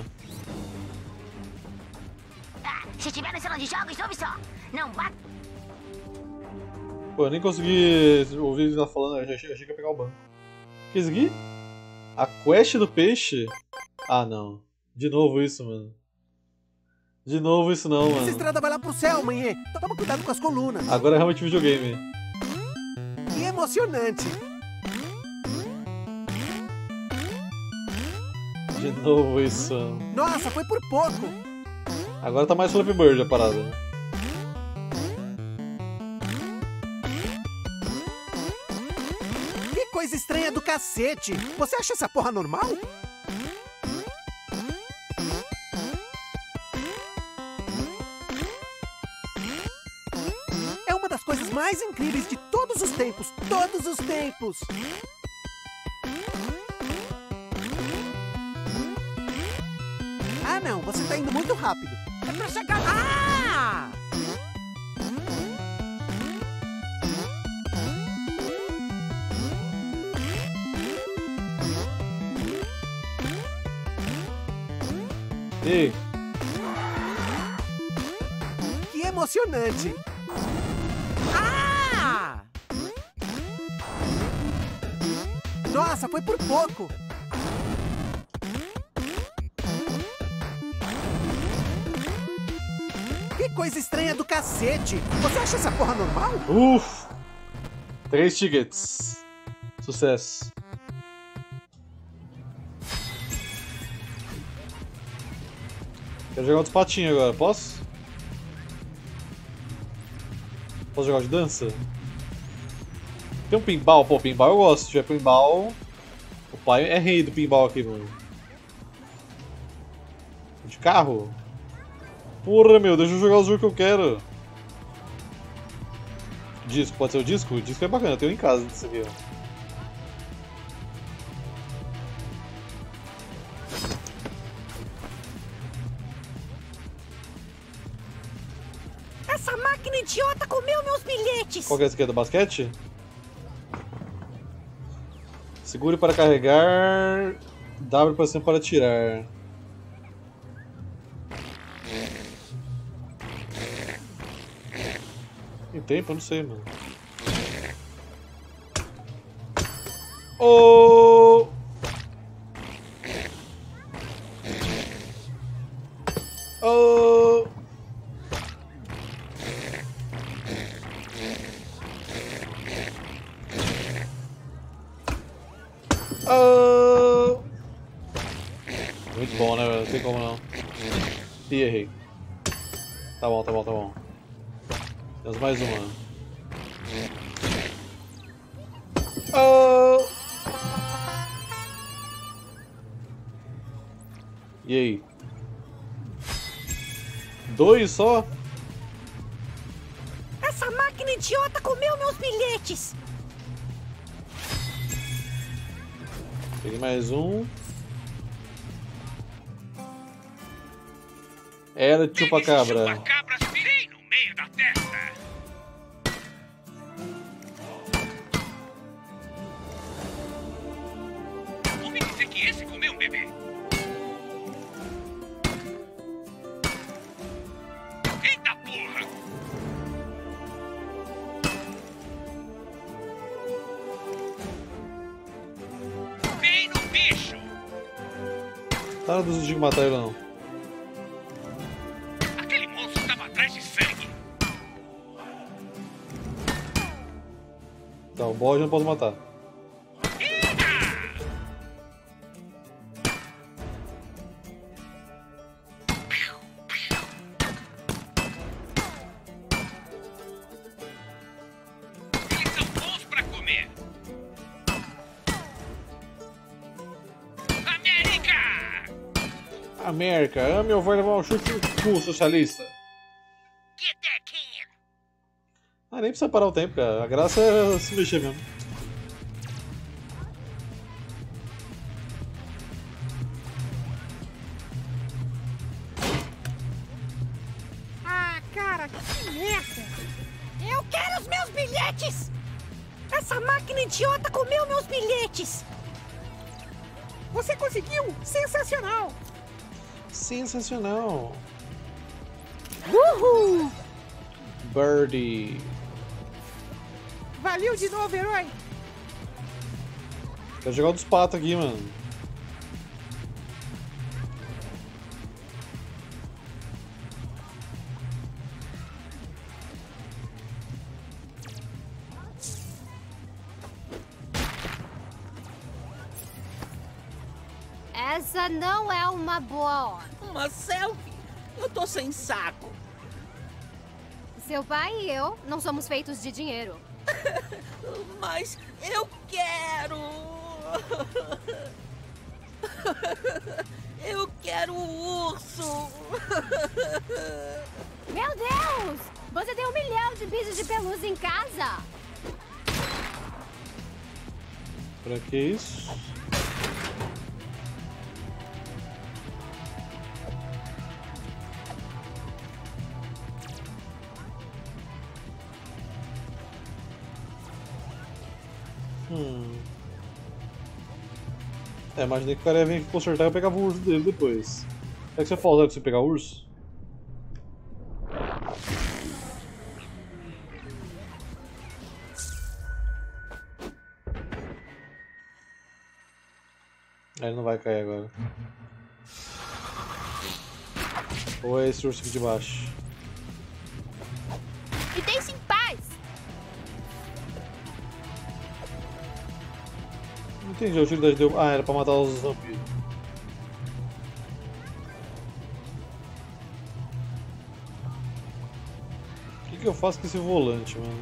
Ah, se estiver no salão de jogos, ouve só. Não bate. Pô, eu nem consegui ouvir ele lá falando, eu achei, achei que ia pegar o banco. O que é isso aqui? A quest do peixe? Ah, não. De novo isso, mano. De novo isso não, Essa mano. estrada vai lá pro céu, manhã. Então toma cuidado com as colunas. Agora é realmente videogame. Que emocionante. De novo isso. Nossa, foi por pouco. Agora tá mais Flappy Bird a parada. Que coisa estranha do cacete. Você acha essa porra normal? É uma das coisas mais incríveis de todos os tempos. Todos os tempos. Ah, não. Você tá indo muito rápido. É pra chegar... Ah! Ei. Que emocionante. Ah! Nossa, foi por pouco. Que coisa estranha do cacete. Você acha essa porra normal? Uff. Três tickets. Sucesso. Quero jogar outros patinhos agora, posso? Posso jogar de dança? Tem um pinball? Pô, pinball eu gosto. Se tiver pinball... O pai é rei do pinball aqui, mano. De carro? Porra, meu, deixa eu jogar o jogo que eu quero. Disco, pode ser o disco? O disco é bacana, eu tenho em casa isso aqui, ó. Essa máquina idiota comeu meus bilhetes! Qual que é esse aqui? É do basquete? Segure para carregar. W para cima para tirar. Tem tempo? Eu não sei, mano. Oh! Oh! Oh! Muito bom, né, velho? Não tem como não. Ih, errei. Tá bom, tá bom, tá bom. Temos mais uma. Oh! E aí? Dois só? Essa máquina idiota comeu meus bilhetes! Peguei mais um. Era de chupa-cabra. Chupacabras virei no meio da testa. Ouvi dizer que esse comeu um bebê. Eita porra! Vem no bicho! Tá, não decidi matar ele não. Aquele monstro estava atrás de sangue. Tá, o bode eu não posso matar. Eles são bons pra comer. América! América, ame ou vai levar um chute no cu, socialista. Get that can! Ah, nem precisa parar o tempo, cara. A graça é se mexer mesmo. Ah, cara, que merda! Eu quero os meus bilhetes! Essa máquina idiota comeu meus bilhetes! Você conseguiu! Sensacional! Sensacional! Uhul! Birdie! Valeu de novo, herói! Quero jogar o dos patos aqui, mano. Essa não é uma boa. Uma selfie? Eu tô sem saco. Seu pai e eu não somos feitos de dinheiro. Mas eu quero. Eu quero o urso. Meu Deus! Você tem um milhão de bichos de pelúcia em casa. Pra que isso? Hum. É, imaginei que o cara ia vir aqui consertar e eu pegava o urso dele depois. É que você falou que você pegar o urso? Ele não vai cair agora. Ou é esse urso aqui de baixo? Me deixe em paz! Não entendi a utilidade deu. Ah, era pra matar os vampiros. O que, que eu faço com esse volante, mano?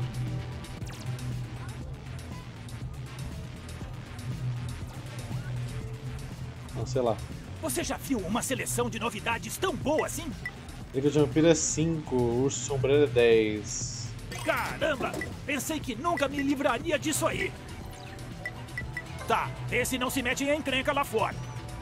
Não, sei lá. Você já viu uma seleção de novidades tão boa assim? Liga de vampiro é cinco, urso sombreiro é dez. Caramba! Pensei que nunca me livraria disso aí. Tá, esse não se mete em encrenca lá fora.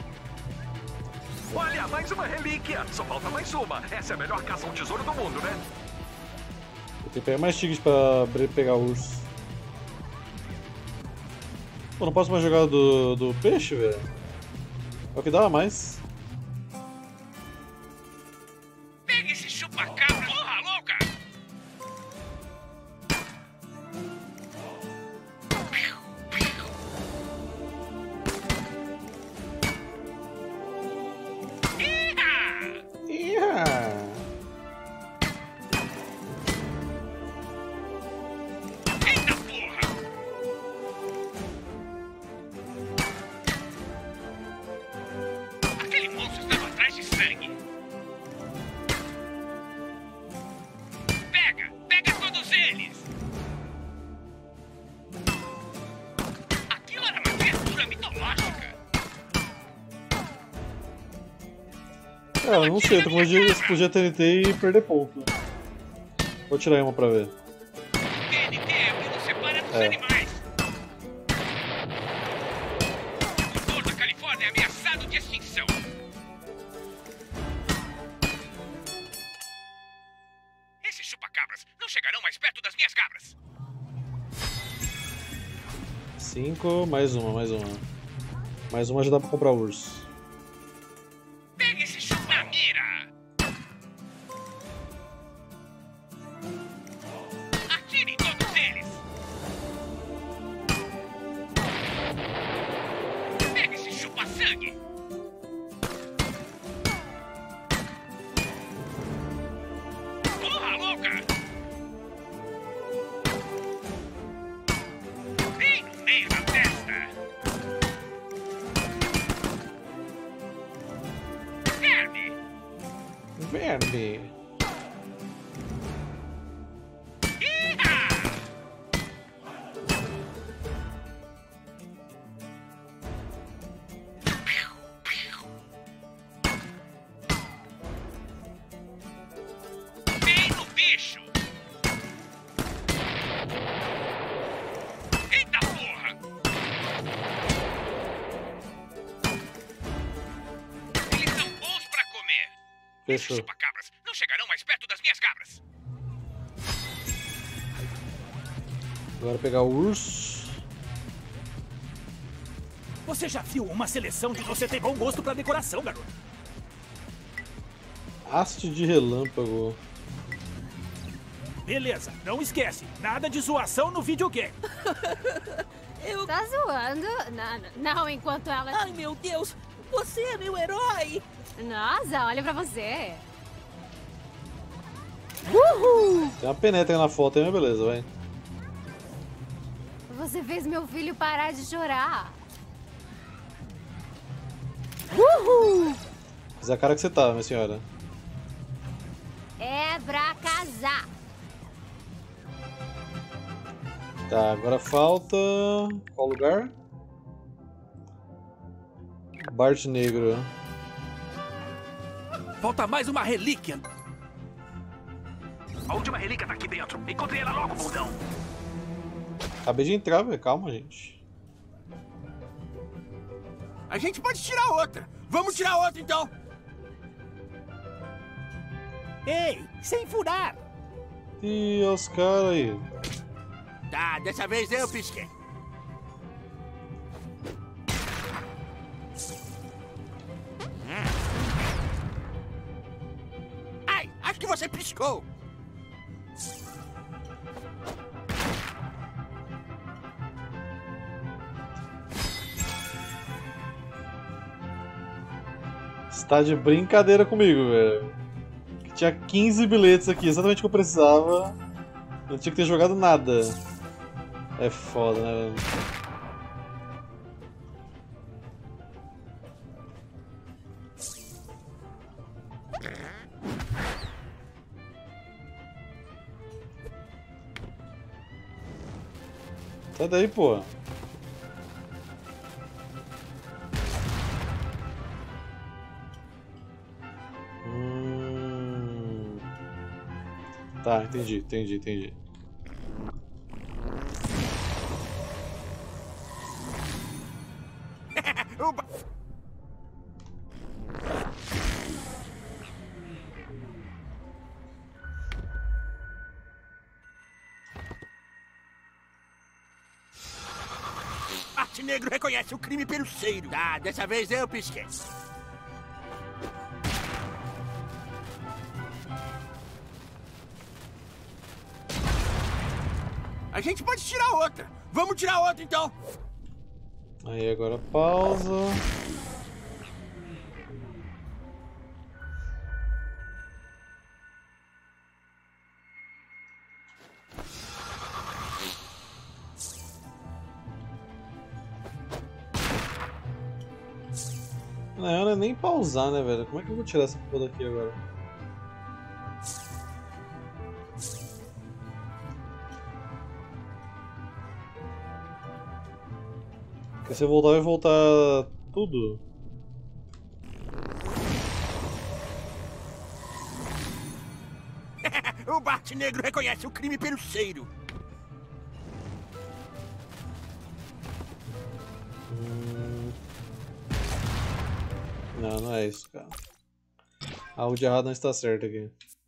Olha, mais uma relíquia. Só falta mais uma. Essa é a melhor caça ao tesouro do mundo, né? Eu tenho que pegar mais tigres pra pegar o urso. Pô, não posso mais jogar do, do peixe, velho? É o que dava mais. Pega esse chupa-cabra, porra louca! Iha! Eita porra! Aquele monstro estava atrás de sangue. Pega! Pega todos eles! Aquilo era uma criatura mitológica. Cara, não sei, tô com medo de explodir a T N T e perder ponto. Vou tirar uma pra ver. T N T é o que nos separa dos É. animais. O condor da Califórnia é ameaçado de extinção. Esses chupa-cabras não chegarão mais perto das minhas cabras. Cinco, mais uma, mais uma. Mais uma já dá pra comprar urso. Pega esse chupa-mira. Atire em todos eles. Pega esse chupa-sangue. Porra louca! Bem no meio da testa. Verme! Verme! Bem no bicho! Fechou. Chupacabras não chegarão mais perto das minhas cabras. Agora pegar o urso. Você já viu uma seleção de você tem bom gosto pra decoração, garoto? Haste de relâmpago. Beleza, não esquece. Nada de zoação no videogame. Eu... Tá zoando? Não, não, enquanto ela... Ai, meu Deus! Você é meu herói! Nossa, olha pra você. Uhul! Tem uma penetra na foto aí, mas beleza, vai. Você fez meu filho parar de chorar. Uhul! Mas é a cara que você tá, minha senhora. É pra casar. Tá, agora falta... Qual lugar? Bart Negro. Falta mais uma relíquia. A última relíquia tá aqui dentro. Encontrei ela logo, bundão. Acabei de entrar, velho. Calma, gente. A gente pode tirar outra. Vamos tirar outra, então. Ei, sem furar. Ih, os caras aí. Tá, dessa vez eu pisquei. Ai, acho que você piscou. Você tá de brincadeira comigo, velho. Tinha quinze bilhetes aqui, exatamente o que eu precisava. Não tinha que ter jogado nada. É foda, né, velho? Sai daí, pô. Hum... Tá, entendi, entendi, entendi. Arte Negro reconhece o crime pelo cheiro. Tá, dessa vez eu pisquei. A gente pode tirar outra. Vamos tirar outra, então. Aí, agora pausa. Não é nem pausar, né, velho? Como é que eu vou tirar essa porra daqui agora? Porque se eu voltar, vai voltar tudo. O Bart Negro reconhece o crime pelo cheiro. Hum... Não, não é isso, cara. Algo de errado não está certo aqui.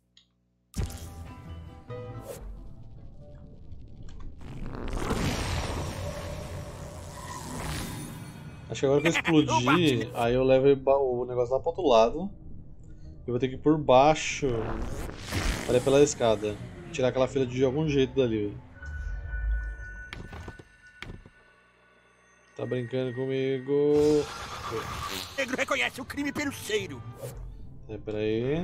Acho que agora que eu explodir, aí eu levo o negócio lá pro outro lado. Eu vou ter que ir por baixo. Olha pela escada. Tirar aquela fila de algum jeito dali. Tá brincando comigo. O negro reconhece o crime pelo cheiro. É, peraí.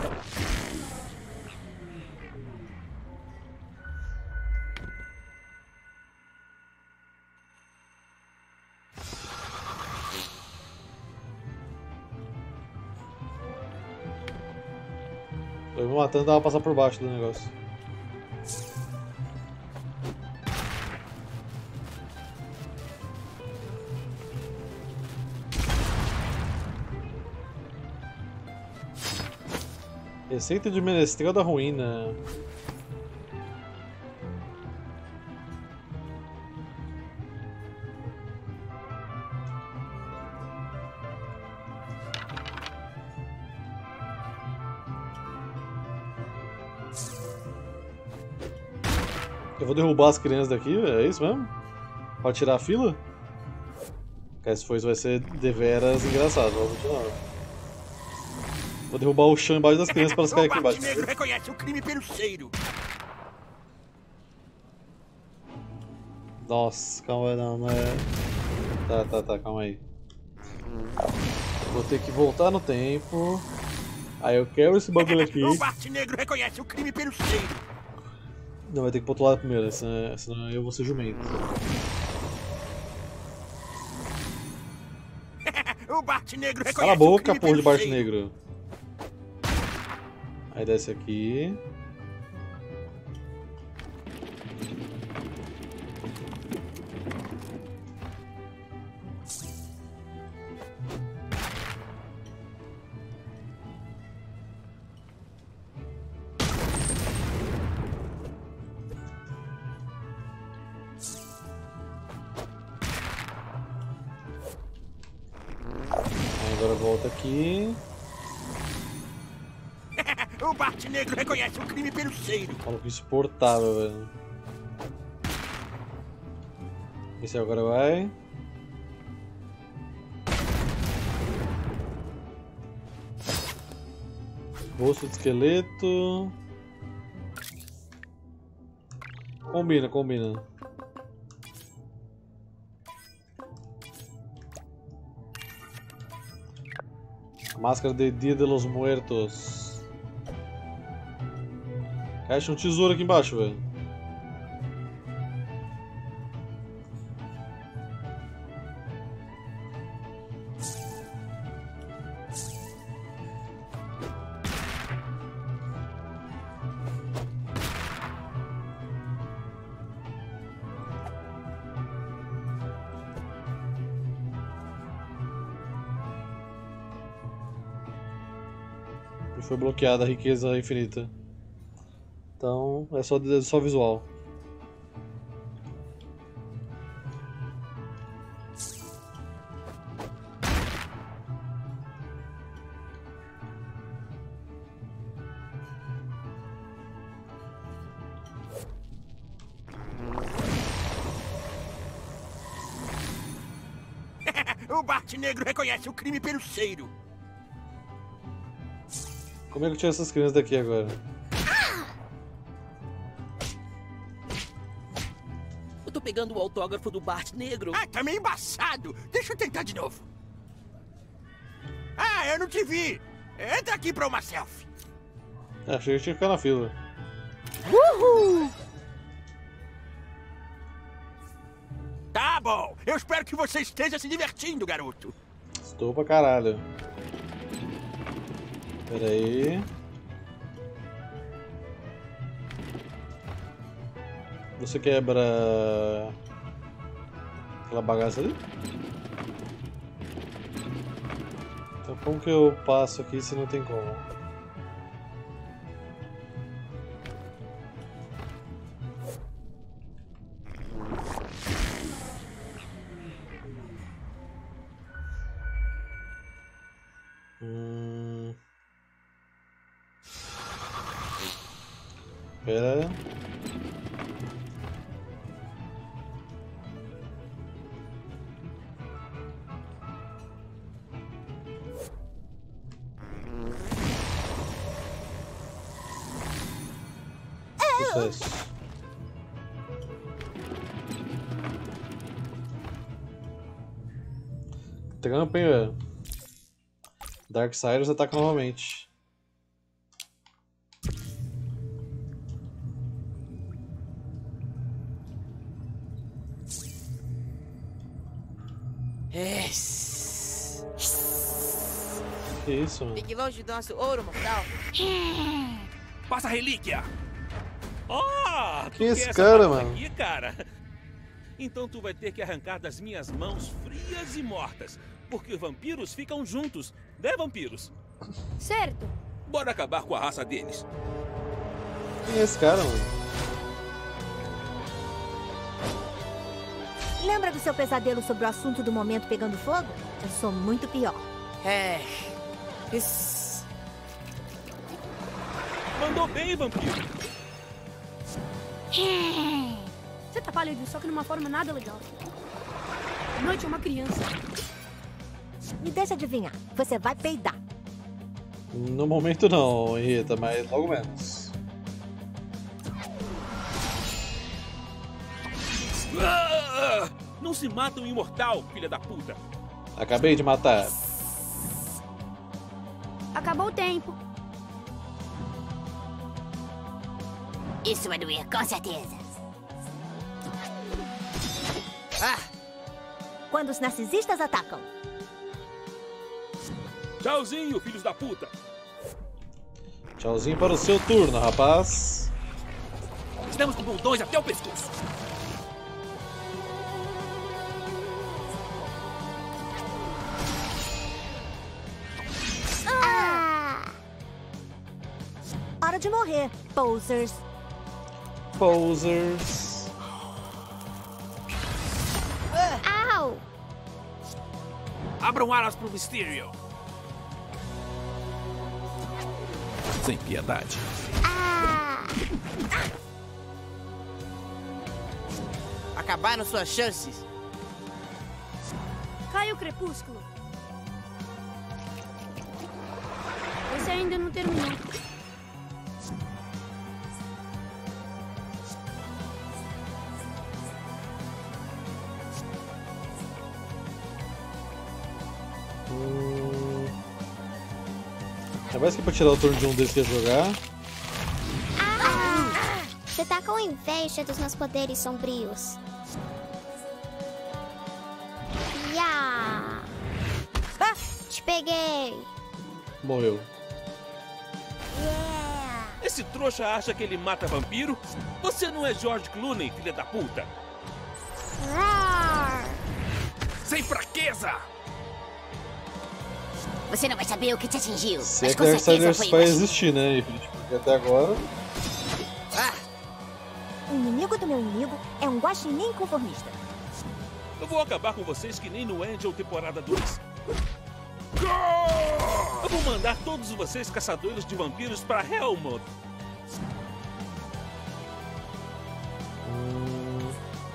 Eu vou matando, dá pra passar por baixo do negócio. Receita de menestrel da ruína. Eu vou derrubar as crianças daqui, é isso mesmo? Pra tirar a fila? Cara, se for isso vai ser deveras engraçado, vamos continuar. Vou derrubar o chão embaixo das crianças para elas caírem aqui embaixo. O Bart Negro reconhece o crime pelo cheiro. Nossa, calma aí, não, não é... Tá, tá, tá, calma aí. Vou ter que voltar no tempo. Aí eu quebro esse bagulho aqui. O Bart Negro reconhece o crime pelo cheiro. Não, vai ter que ir pro outro lado primeiro, senão, senão eu vou ser jumento. O Bart Negro reconhece Cala a boca, o crime porra de pelo Bart cheiro. Negro. Aí desce aqui. Agora volta aqui. O Bart Negro reconhece o crime pelo cheiro. Maluco insuportável, velho. Esse agora vai. Rosto de esqueleto. Combina, combina. Máscara de Dia de los Muertos. Acha um tesouro aqui embaixo, velho. Foi bloqueada a riqueza infinita. Então é só, é só visual. O Bart Negro reconhece o crime pelo cheiro. Como é que eu tiro essas crianças daqui agora? Eu tô pegando o autógrafo do Bart Negro. Ah, tá meio embaçado. Deixa eu tentar de novo. Ah, eu não te vi. Entra aqui pra uma selfie. Ah, achei que tinha que ficar na fila. Uhul! Tá bom. Eu espero que você esteja se divertindo, garoto. Estou pra caralho. Pera aí. Você quebra aquela bagaça ali? Então como que eu passo aqui se não tem como? Hum... Pera. Sucesso. Trampa, hein, velho. Darksiders ataca novamente. É. Que isso, mano? Fique longe do nosso ouro mortal. Passa a relíquia. Ah, Que esse cara, barba mano? aqui, cara? Então tu vai ter que arrancar das minhas mãos frias e mortas, porque vampiros ficam juntos, né, vampiros? Certo. Bora acabar com a raça deles. Quem é esse cara, mano? Lembra do seu pesadelo sobre o assunto do momento pegando fogo? Eu sou muito pior. É. Isso. Mandou bem, vampiro. Você tá pálido, só que numa forma nada legal. A noite é uma criança. Me deixa adivinhar, você vai peidar. No momento não, Rita, mas logo menos. Ah! Não se mata um imortal, filha da puta. Acabei de matar. Acabou o tempo. Isso vai doer, com certeza. Ah! Quando os narcisistas atacam. Tchauzinho, filhos da puta. Tchauzinho para o seu turno, rapaz. Estamos com bundões até o pescoço. Ah! Hora de morrer, posers. Posers. Au! Abram alas pro Mysterio. Sem piedade. Ah! Acabaram suas chances. Cai o crepúsculo. Esse ainda não terminou. Hum... Parece que pra tirar o turno de um deles que ia jogar. Ah! Você tá com inveja dos meus poderes sombrios. Ya! Ah! Te peguei! Morreu. Yeah! Esse trouxa acha que ele mata vampiro? Você não é George Clooney, filha da puta. Roar! Sem fraqueza! Você não vai saber o que te atingiu. Se mas é que com certeza Darksiders foi vai imagem. existir, né, Infinite? Porque até agora... O inimigo do meu inimigo é um guaxinim conformista. Eu vou acabar com vocês que nem no Angel temporada dois. Eu vou mandar todos vocês caçadores de vampiros pra Helmut. Hum...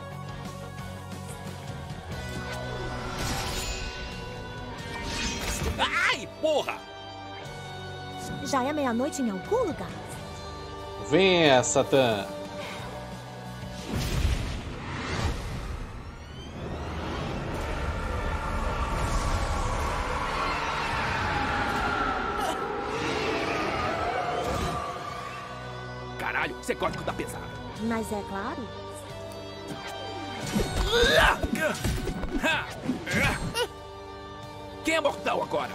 Ai, porra! Já é meia-noite em algum lugar. Venha, Satã! Caralho, você código da pesada. Mas é claro. Quem é mortal agora?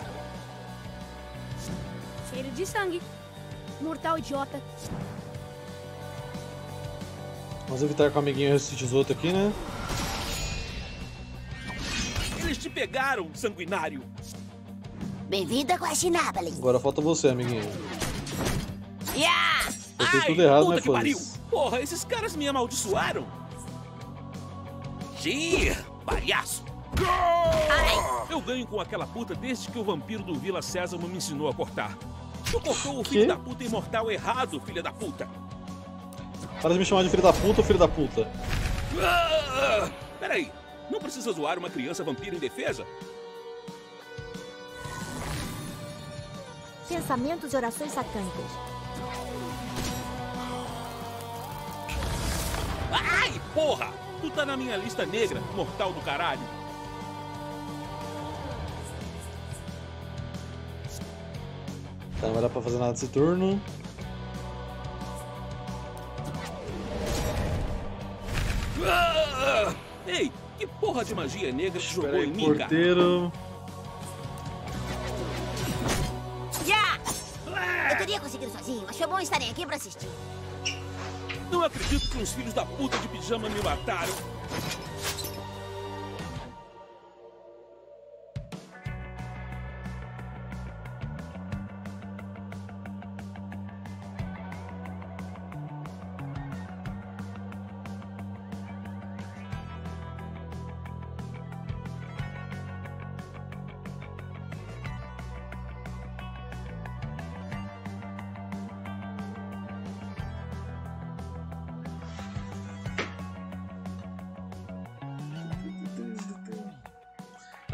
Cheiro de sangue. Mortal idiota. Vamos evitar que o amiguinho ressuscite os outros aqui, né? Eles te pegaram, sanguinário. Bem-vindo a Guaxinápolis. Agora falta você, amiguinho. Yeah! Eu fiz Ai, tudo errado, puta mas que foi pariu. isso. Porra, esses caras me amaldiçoaram. Xiii, palhaço. Eu ganho com aquela puta desde que o vampiro do Vila Sésamo me ensinou a cortar. Tu cortou o filho Que? da puta imortal errado, filha da puta. Para de me chamar de filho da puta ou filho da puta? Ah, peraí, não precisa zoar uma criança vampira indefesa? Pensamentos e orações satânicas. Ai, porra! Tu tá na minha lista negra, mortal do caralho. Tá, não vai dar pra fazer nada desse turno. Ah, ei, que porra de magia negra que jogou em mim, cara? Porteiro. Yeah! Eu teria conseguido sozinho, mas foi bom estarem aqui pra assistir. Não acredito que os filhos da puta de pijama me mataram.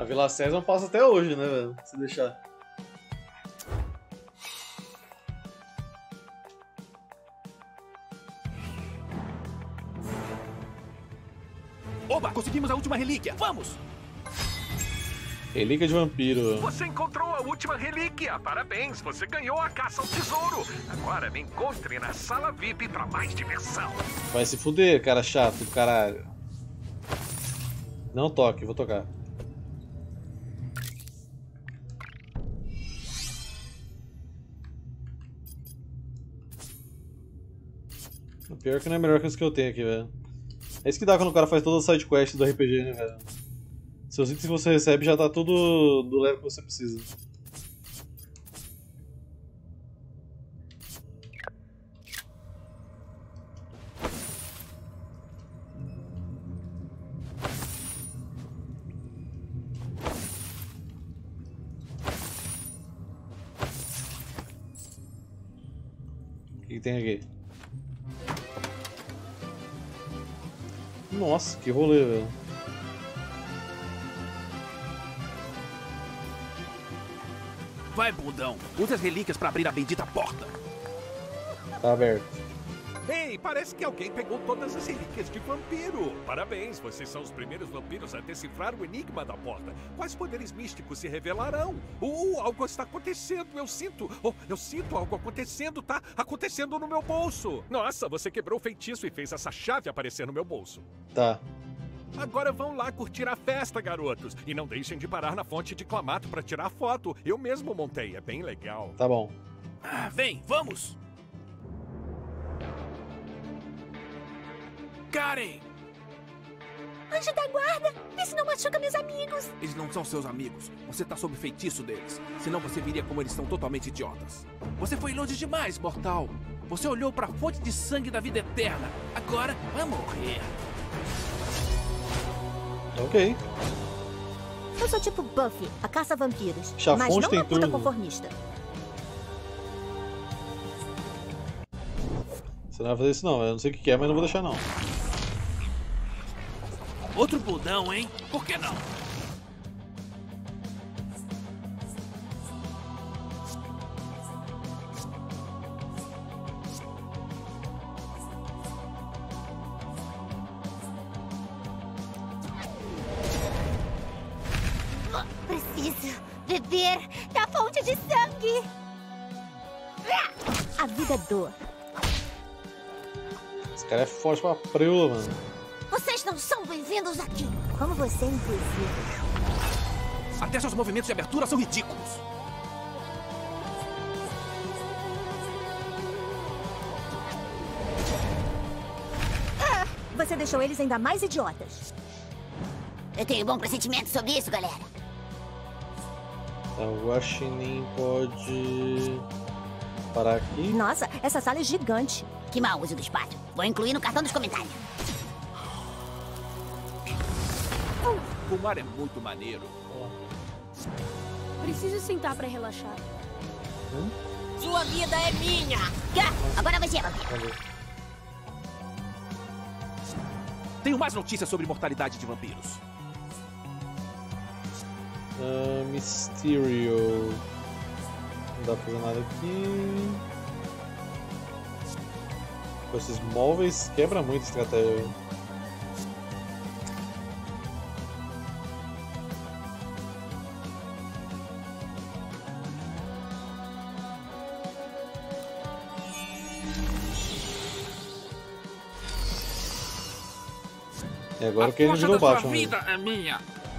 A Vila César passa até hoje, né, velho? Se deixar. Oba, conseguimos a última relíquia. Vamos! Relíquia de vampiro. Você encontrou a última relíquia. Parabéns, você ganhou a caça ao tesouro. Agora me encontre na sala V I P para mais diversão. Vai se fuder, cara chato do caralho. Não toque, vou tocar. O pior é que não é a melhor coisa que eu tenho aqui, velho. É isso que dá quando o cara faz todas as sidequests do R P G, né, velho? Seus itens que você recebe já tá tudo do level que você precisa. O que tem aqui? Nossa, que rolê, velho. Vai, bundão. Use as relíquias pra abrir a bendita porta. Tá aberto. Ei, parece que alguém pegou todas as relíquias de vampiro. Parabéns, vocês são os primeiros vampiros a decifrar o enigma da porta. Quais poderes místicos se revelarão? Uh, algo está acontecendo, eu sinto. Oh, eu sinto algo acontecendo, tá acontecendo no meu bolso. Nossa, você quebrou o feitiço e fez essa chave aparecer no meu bolso. Tá. Agora vão lá curtir a festa, garotos. E não deixem de parar na fonte de Clamato pra tirar foto. Eu mesmo montei, é bem legal. Tá bom. Ah, vem, vamos! Karen! Anjo da guarda! Vê se não machuca meus amigos! Eles não são seus amigos. Você tá sob feitiço deles. Senão você viria como eles são totalmente idiotas. Você foi longe demais, mortal. Você olhou pra fonte de sangue da vida eterna. Agora vai morrer. Ok. Eu sou tipo Buffy, a caça-vampiros. Chafões mas não tem uma puta tudo. conformista. Você não vai fazer isso não, eu não sei o que é, mas não vou deixar não. Outro bundão, hein? Por que não? Preciso beber da fonte de sangue. A vida é dor. Esse cara é forte pra preula, mano. Vocês não são bem-vindos aqui. Como você, inclusive. Até seus movimentos de abertura são ridículos. Você deixou eles ainda mais idiotas. Eu tenho bom pressentimento sobre isso, galera. Tá, o Guaxinim pode parar aqui. Nossa, essa sala é gigante. Que mau uso do espaço. Vou incluir no cartão dos comentários. Fumar é muito maneiro. Preciso sentar pra relaxar. Hum? Sua vida é minha. Agora vai ser, vampiro. Tenho mais notícias sobre mortalidade de vampiros. Uh, Mysterio. Não dá pra fazer nada aqui. Com esses móveis quebra muito a estratégia. E agora que ele virou Batman. A vida é minha.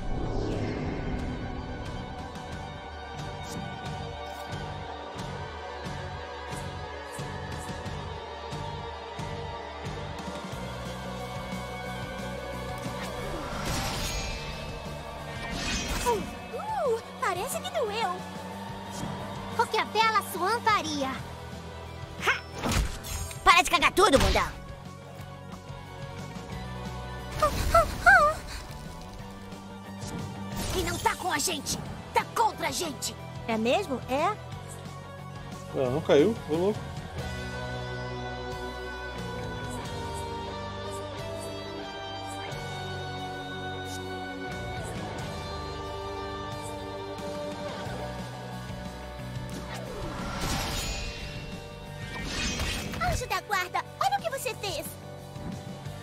Uh, parece que doeu. O que a bela Swan faria? Ha! Para de cagar tudo, bundão. E não tá com a gente, tá contra a gente. É mesmo? É? Ah, não caiu, ô louco.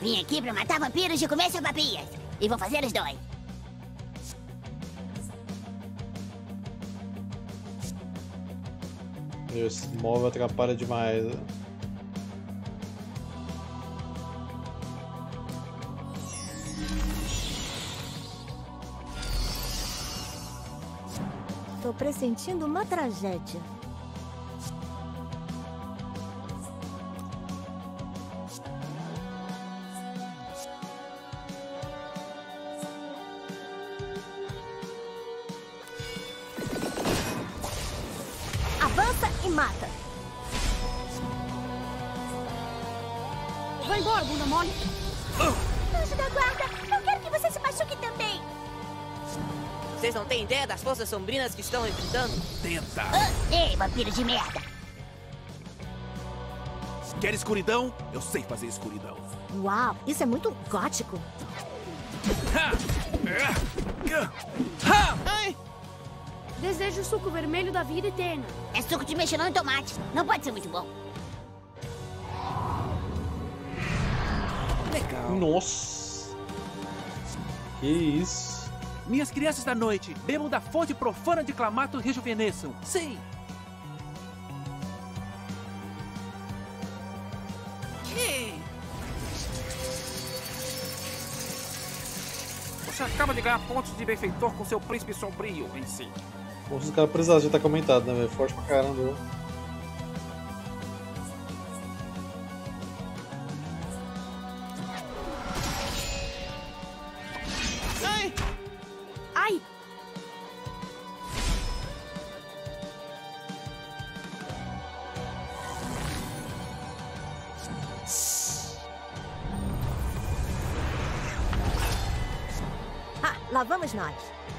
Vim aqui pra matar vampiros e comer seu papias. E vou fazer os dois. Esse móvel atrapalha demais. Tô pressentindo uma tragédia. Avança e mata. Vai embora, bunda mole. Anjo da guarda, eu quero que você se machuque também. Vocês não têm ideia das forças sombrinas que estão enfrentando? Tenta. Ah, ei, vampiro de merda. Quer escuridão? Eu sei fazer escuridão. Uau, isso é muito gótico. Ai! Desejo o suco vermelho da vida eterna. É suco de mexilhão e tomate. Não pode ser muito bom. Legal. Nossa. Que isso. Minhas crianças da noite, bebam da fonte profana de Clamato e rejuvenesçam. Sim. Que? Você acaba de ganhar pontos de benfeitor com seu príncipe sombrio em si. Pô, os caras precisavam já tá comentado, né, velho? Forte pra caramba, viu? Ai! Ai! Ah, lá vamos nós.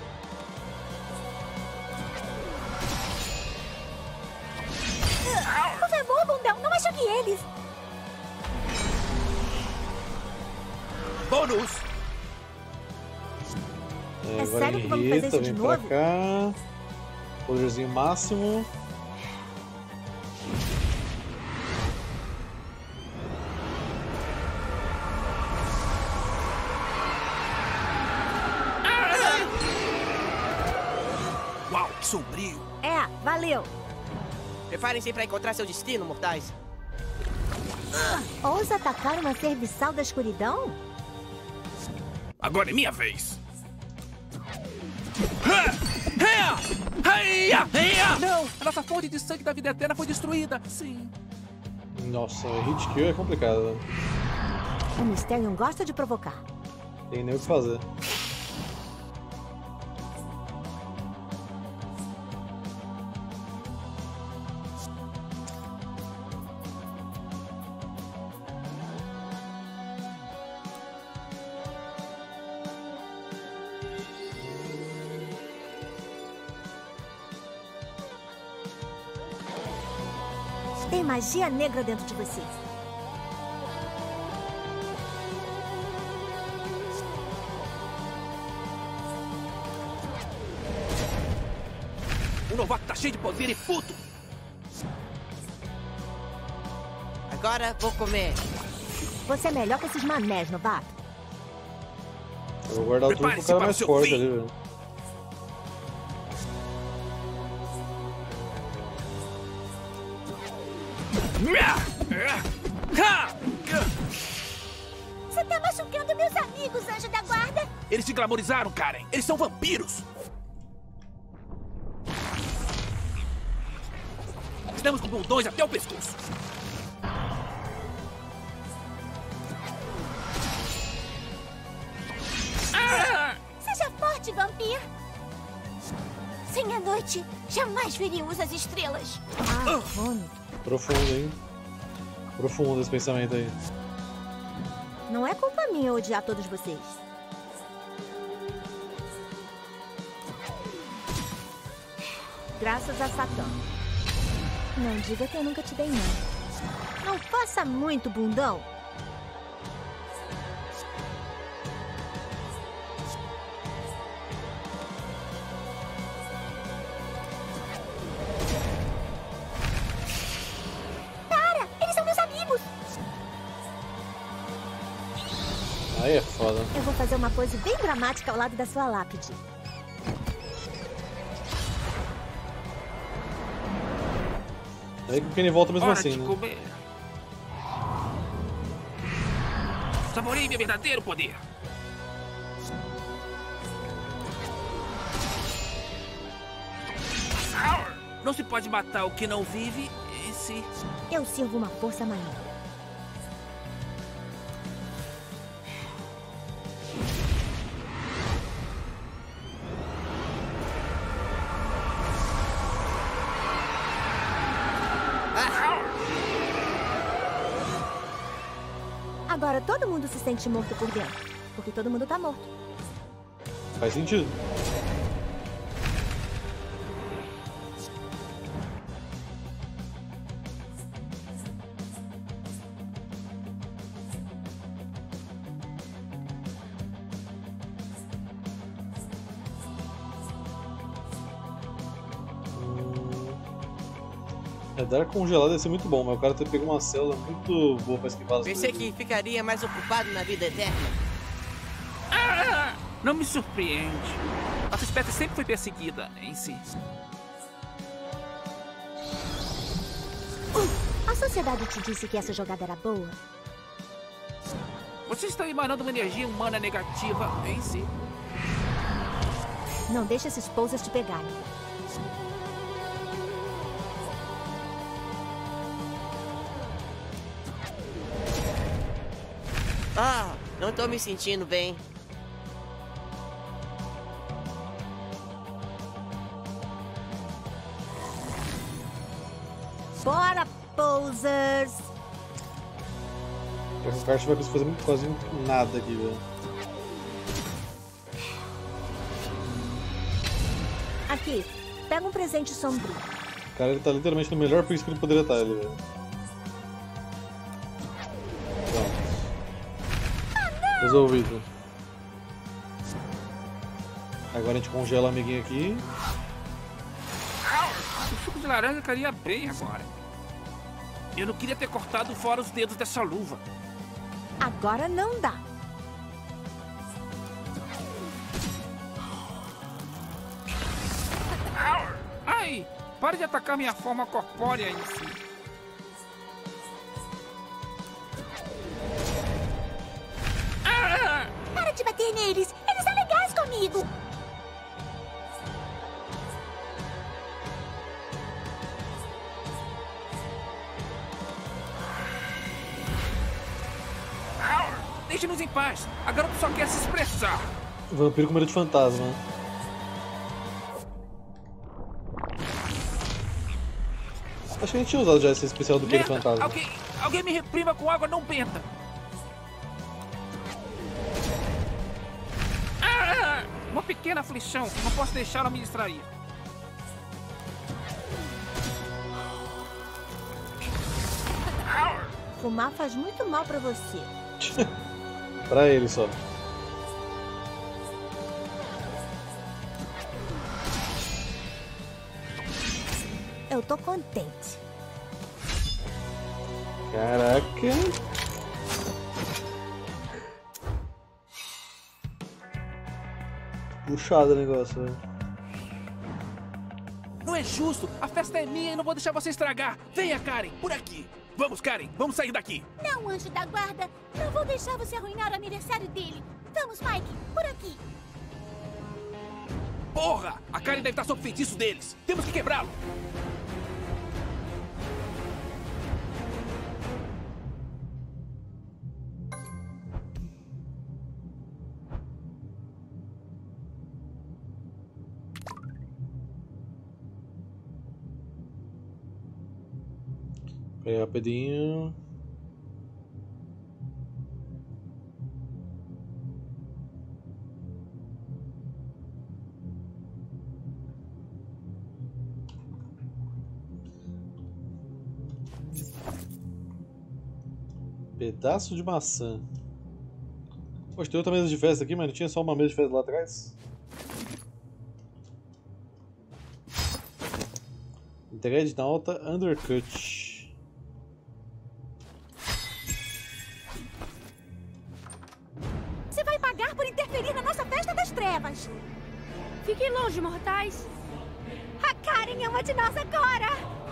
Por favor, bundão, não machuque eles. Bônus! É, É sério que vamos fazer isso de vem novo? pra cá. Poderzinho máximo. Uau, que sombrio! É, valeu. Preparem-se pra encontrar seu destino, mortais. Ousa atacar uma serviçal da escuridão? Agora é minha vez! Não! A nossa fonte de sangue da vida eterna foi destruída. Sim. Nossa, hit kill é complicado. O Mysterium gosta de provocar. Tem nem o que fazer. Tem magia negra dentro de você. O novato tá cheio de poder e puto. Agora vou comer. Você é melhor que esses manés, novato. Eu vou guardar o truque pro cara mais forte ali, velho. Você tá machucando meus amigos, anjo da guarda. Eles se glamorizaram, Karen. Eles são vampiros. Estamos com bundões até o pescoço. Seja forte, vampiro. Sem a noite, jamais veríamos as estrelas. Ah, fome. Profundo, hein? Profundo esse pensamento aí. Não é culpa minha odiar todos vocês. Graças a Satã. Não diga que eu nunca te dei nada. Não faça muito, bundão. Para! Eles são meus amigos! congelada. Eu vou fazer uma pose bem dramática ao lado da sua lápide. Aí que o Kenny volta mesmo Hora assim, de né? comer. Saboreie meu verdadeiro poder. Não se pode matar o que não vive e se... Eu sirvo uma força maior. Agora todo mundo se sente morto por dentro, porque todo mundo tá morto. Faz sentido. É, dar congelado deve ser muito bom, mas o cara ter pego uma célula muito boa pra esquivar as Pensei coisas. que ficaria mais ocupado na vida eterna. Ah, não me surpreende. Nossa espécie sempre foi perseguida em si. A sociedade te disse que essa jogada era boa? Você está emanando uma energia humana negativa em si. Não deixe esses posers te pegarem. Ah, não tô me sentindo bem. Bora, posers! O Kart vai conseguir fazer muito, quase nada aqui, velho. Aqui, pega um presente sombrio. O cara ele tá literalmente no melhor país que ele poderia estar, ele, velho. Resolvido. Agora a gente congela o amiguinho aqui. O suco de laranja caria bem agora. Eu não queria ter cortado fora os dedos dessa luva. Agora não dá. Ai, pare de atacar minha forma corpórea em si. Para de bater neles! Eles são legais comigo! Deixe-nos em paz. A garota só quer se expressar. Vampiro com medo de fantasma. Acho que a gente tinha usado já esse especial do Queiro Fantasma. Alguém, alguém me reprima com água não benta. Ah, uma pequena aflição. Não posso deixá-la me distrair. Fumar faz muito mal pra você. Pra ele só. Eu tô contente. Caraca. Puxado o negócio, velho. Não é justo. A festa é minha e não vou deixar você estragar. Venha, Karen, por aqui. Vamos, Karen, vamos sair daqui. Não, anjo da guarda. Não vou deixar você arruinar o aniversário dele. Vamos, Mike, por aqui. Porra! A Karen deve estar sob feitiço deles. Temos que quebrá-lo. Peraí, rapidinho. Pedaço de maçã. Poxa, tem outra mesa de festa aqui, mas não tinha só uma mesa de festa lá atrás? Dreadnought Undercut. Você vai pagar em uma de nós agora!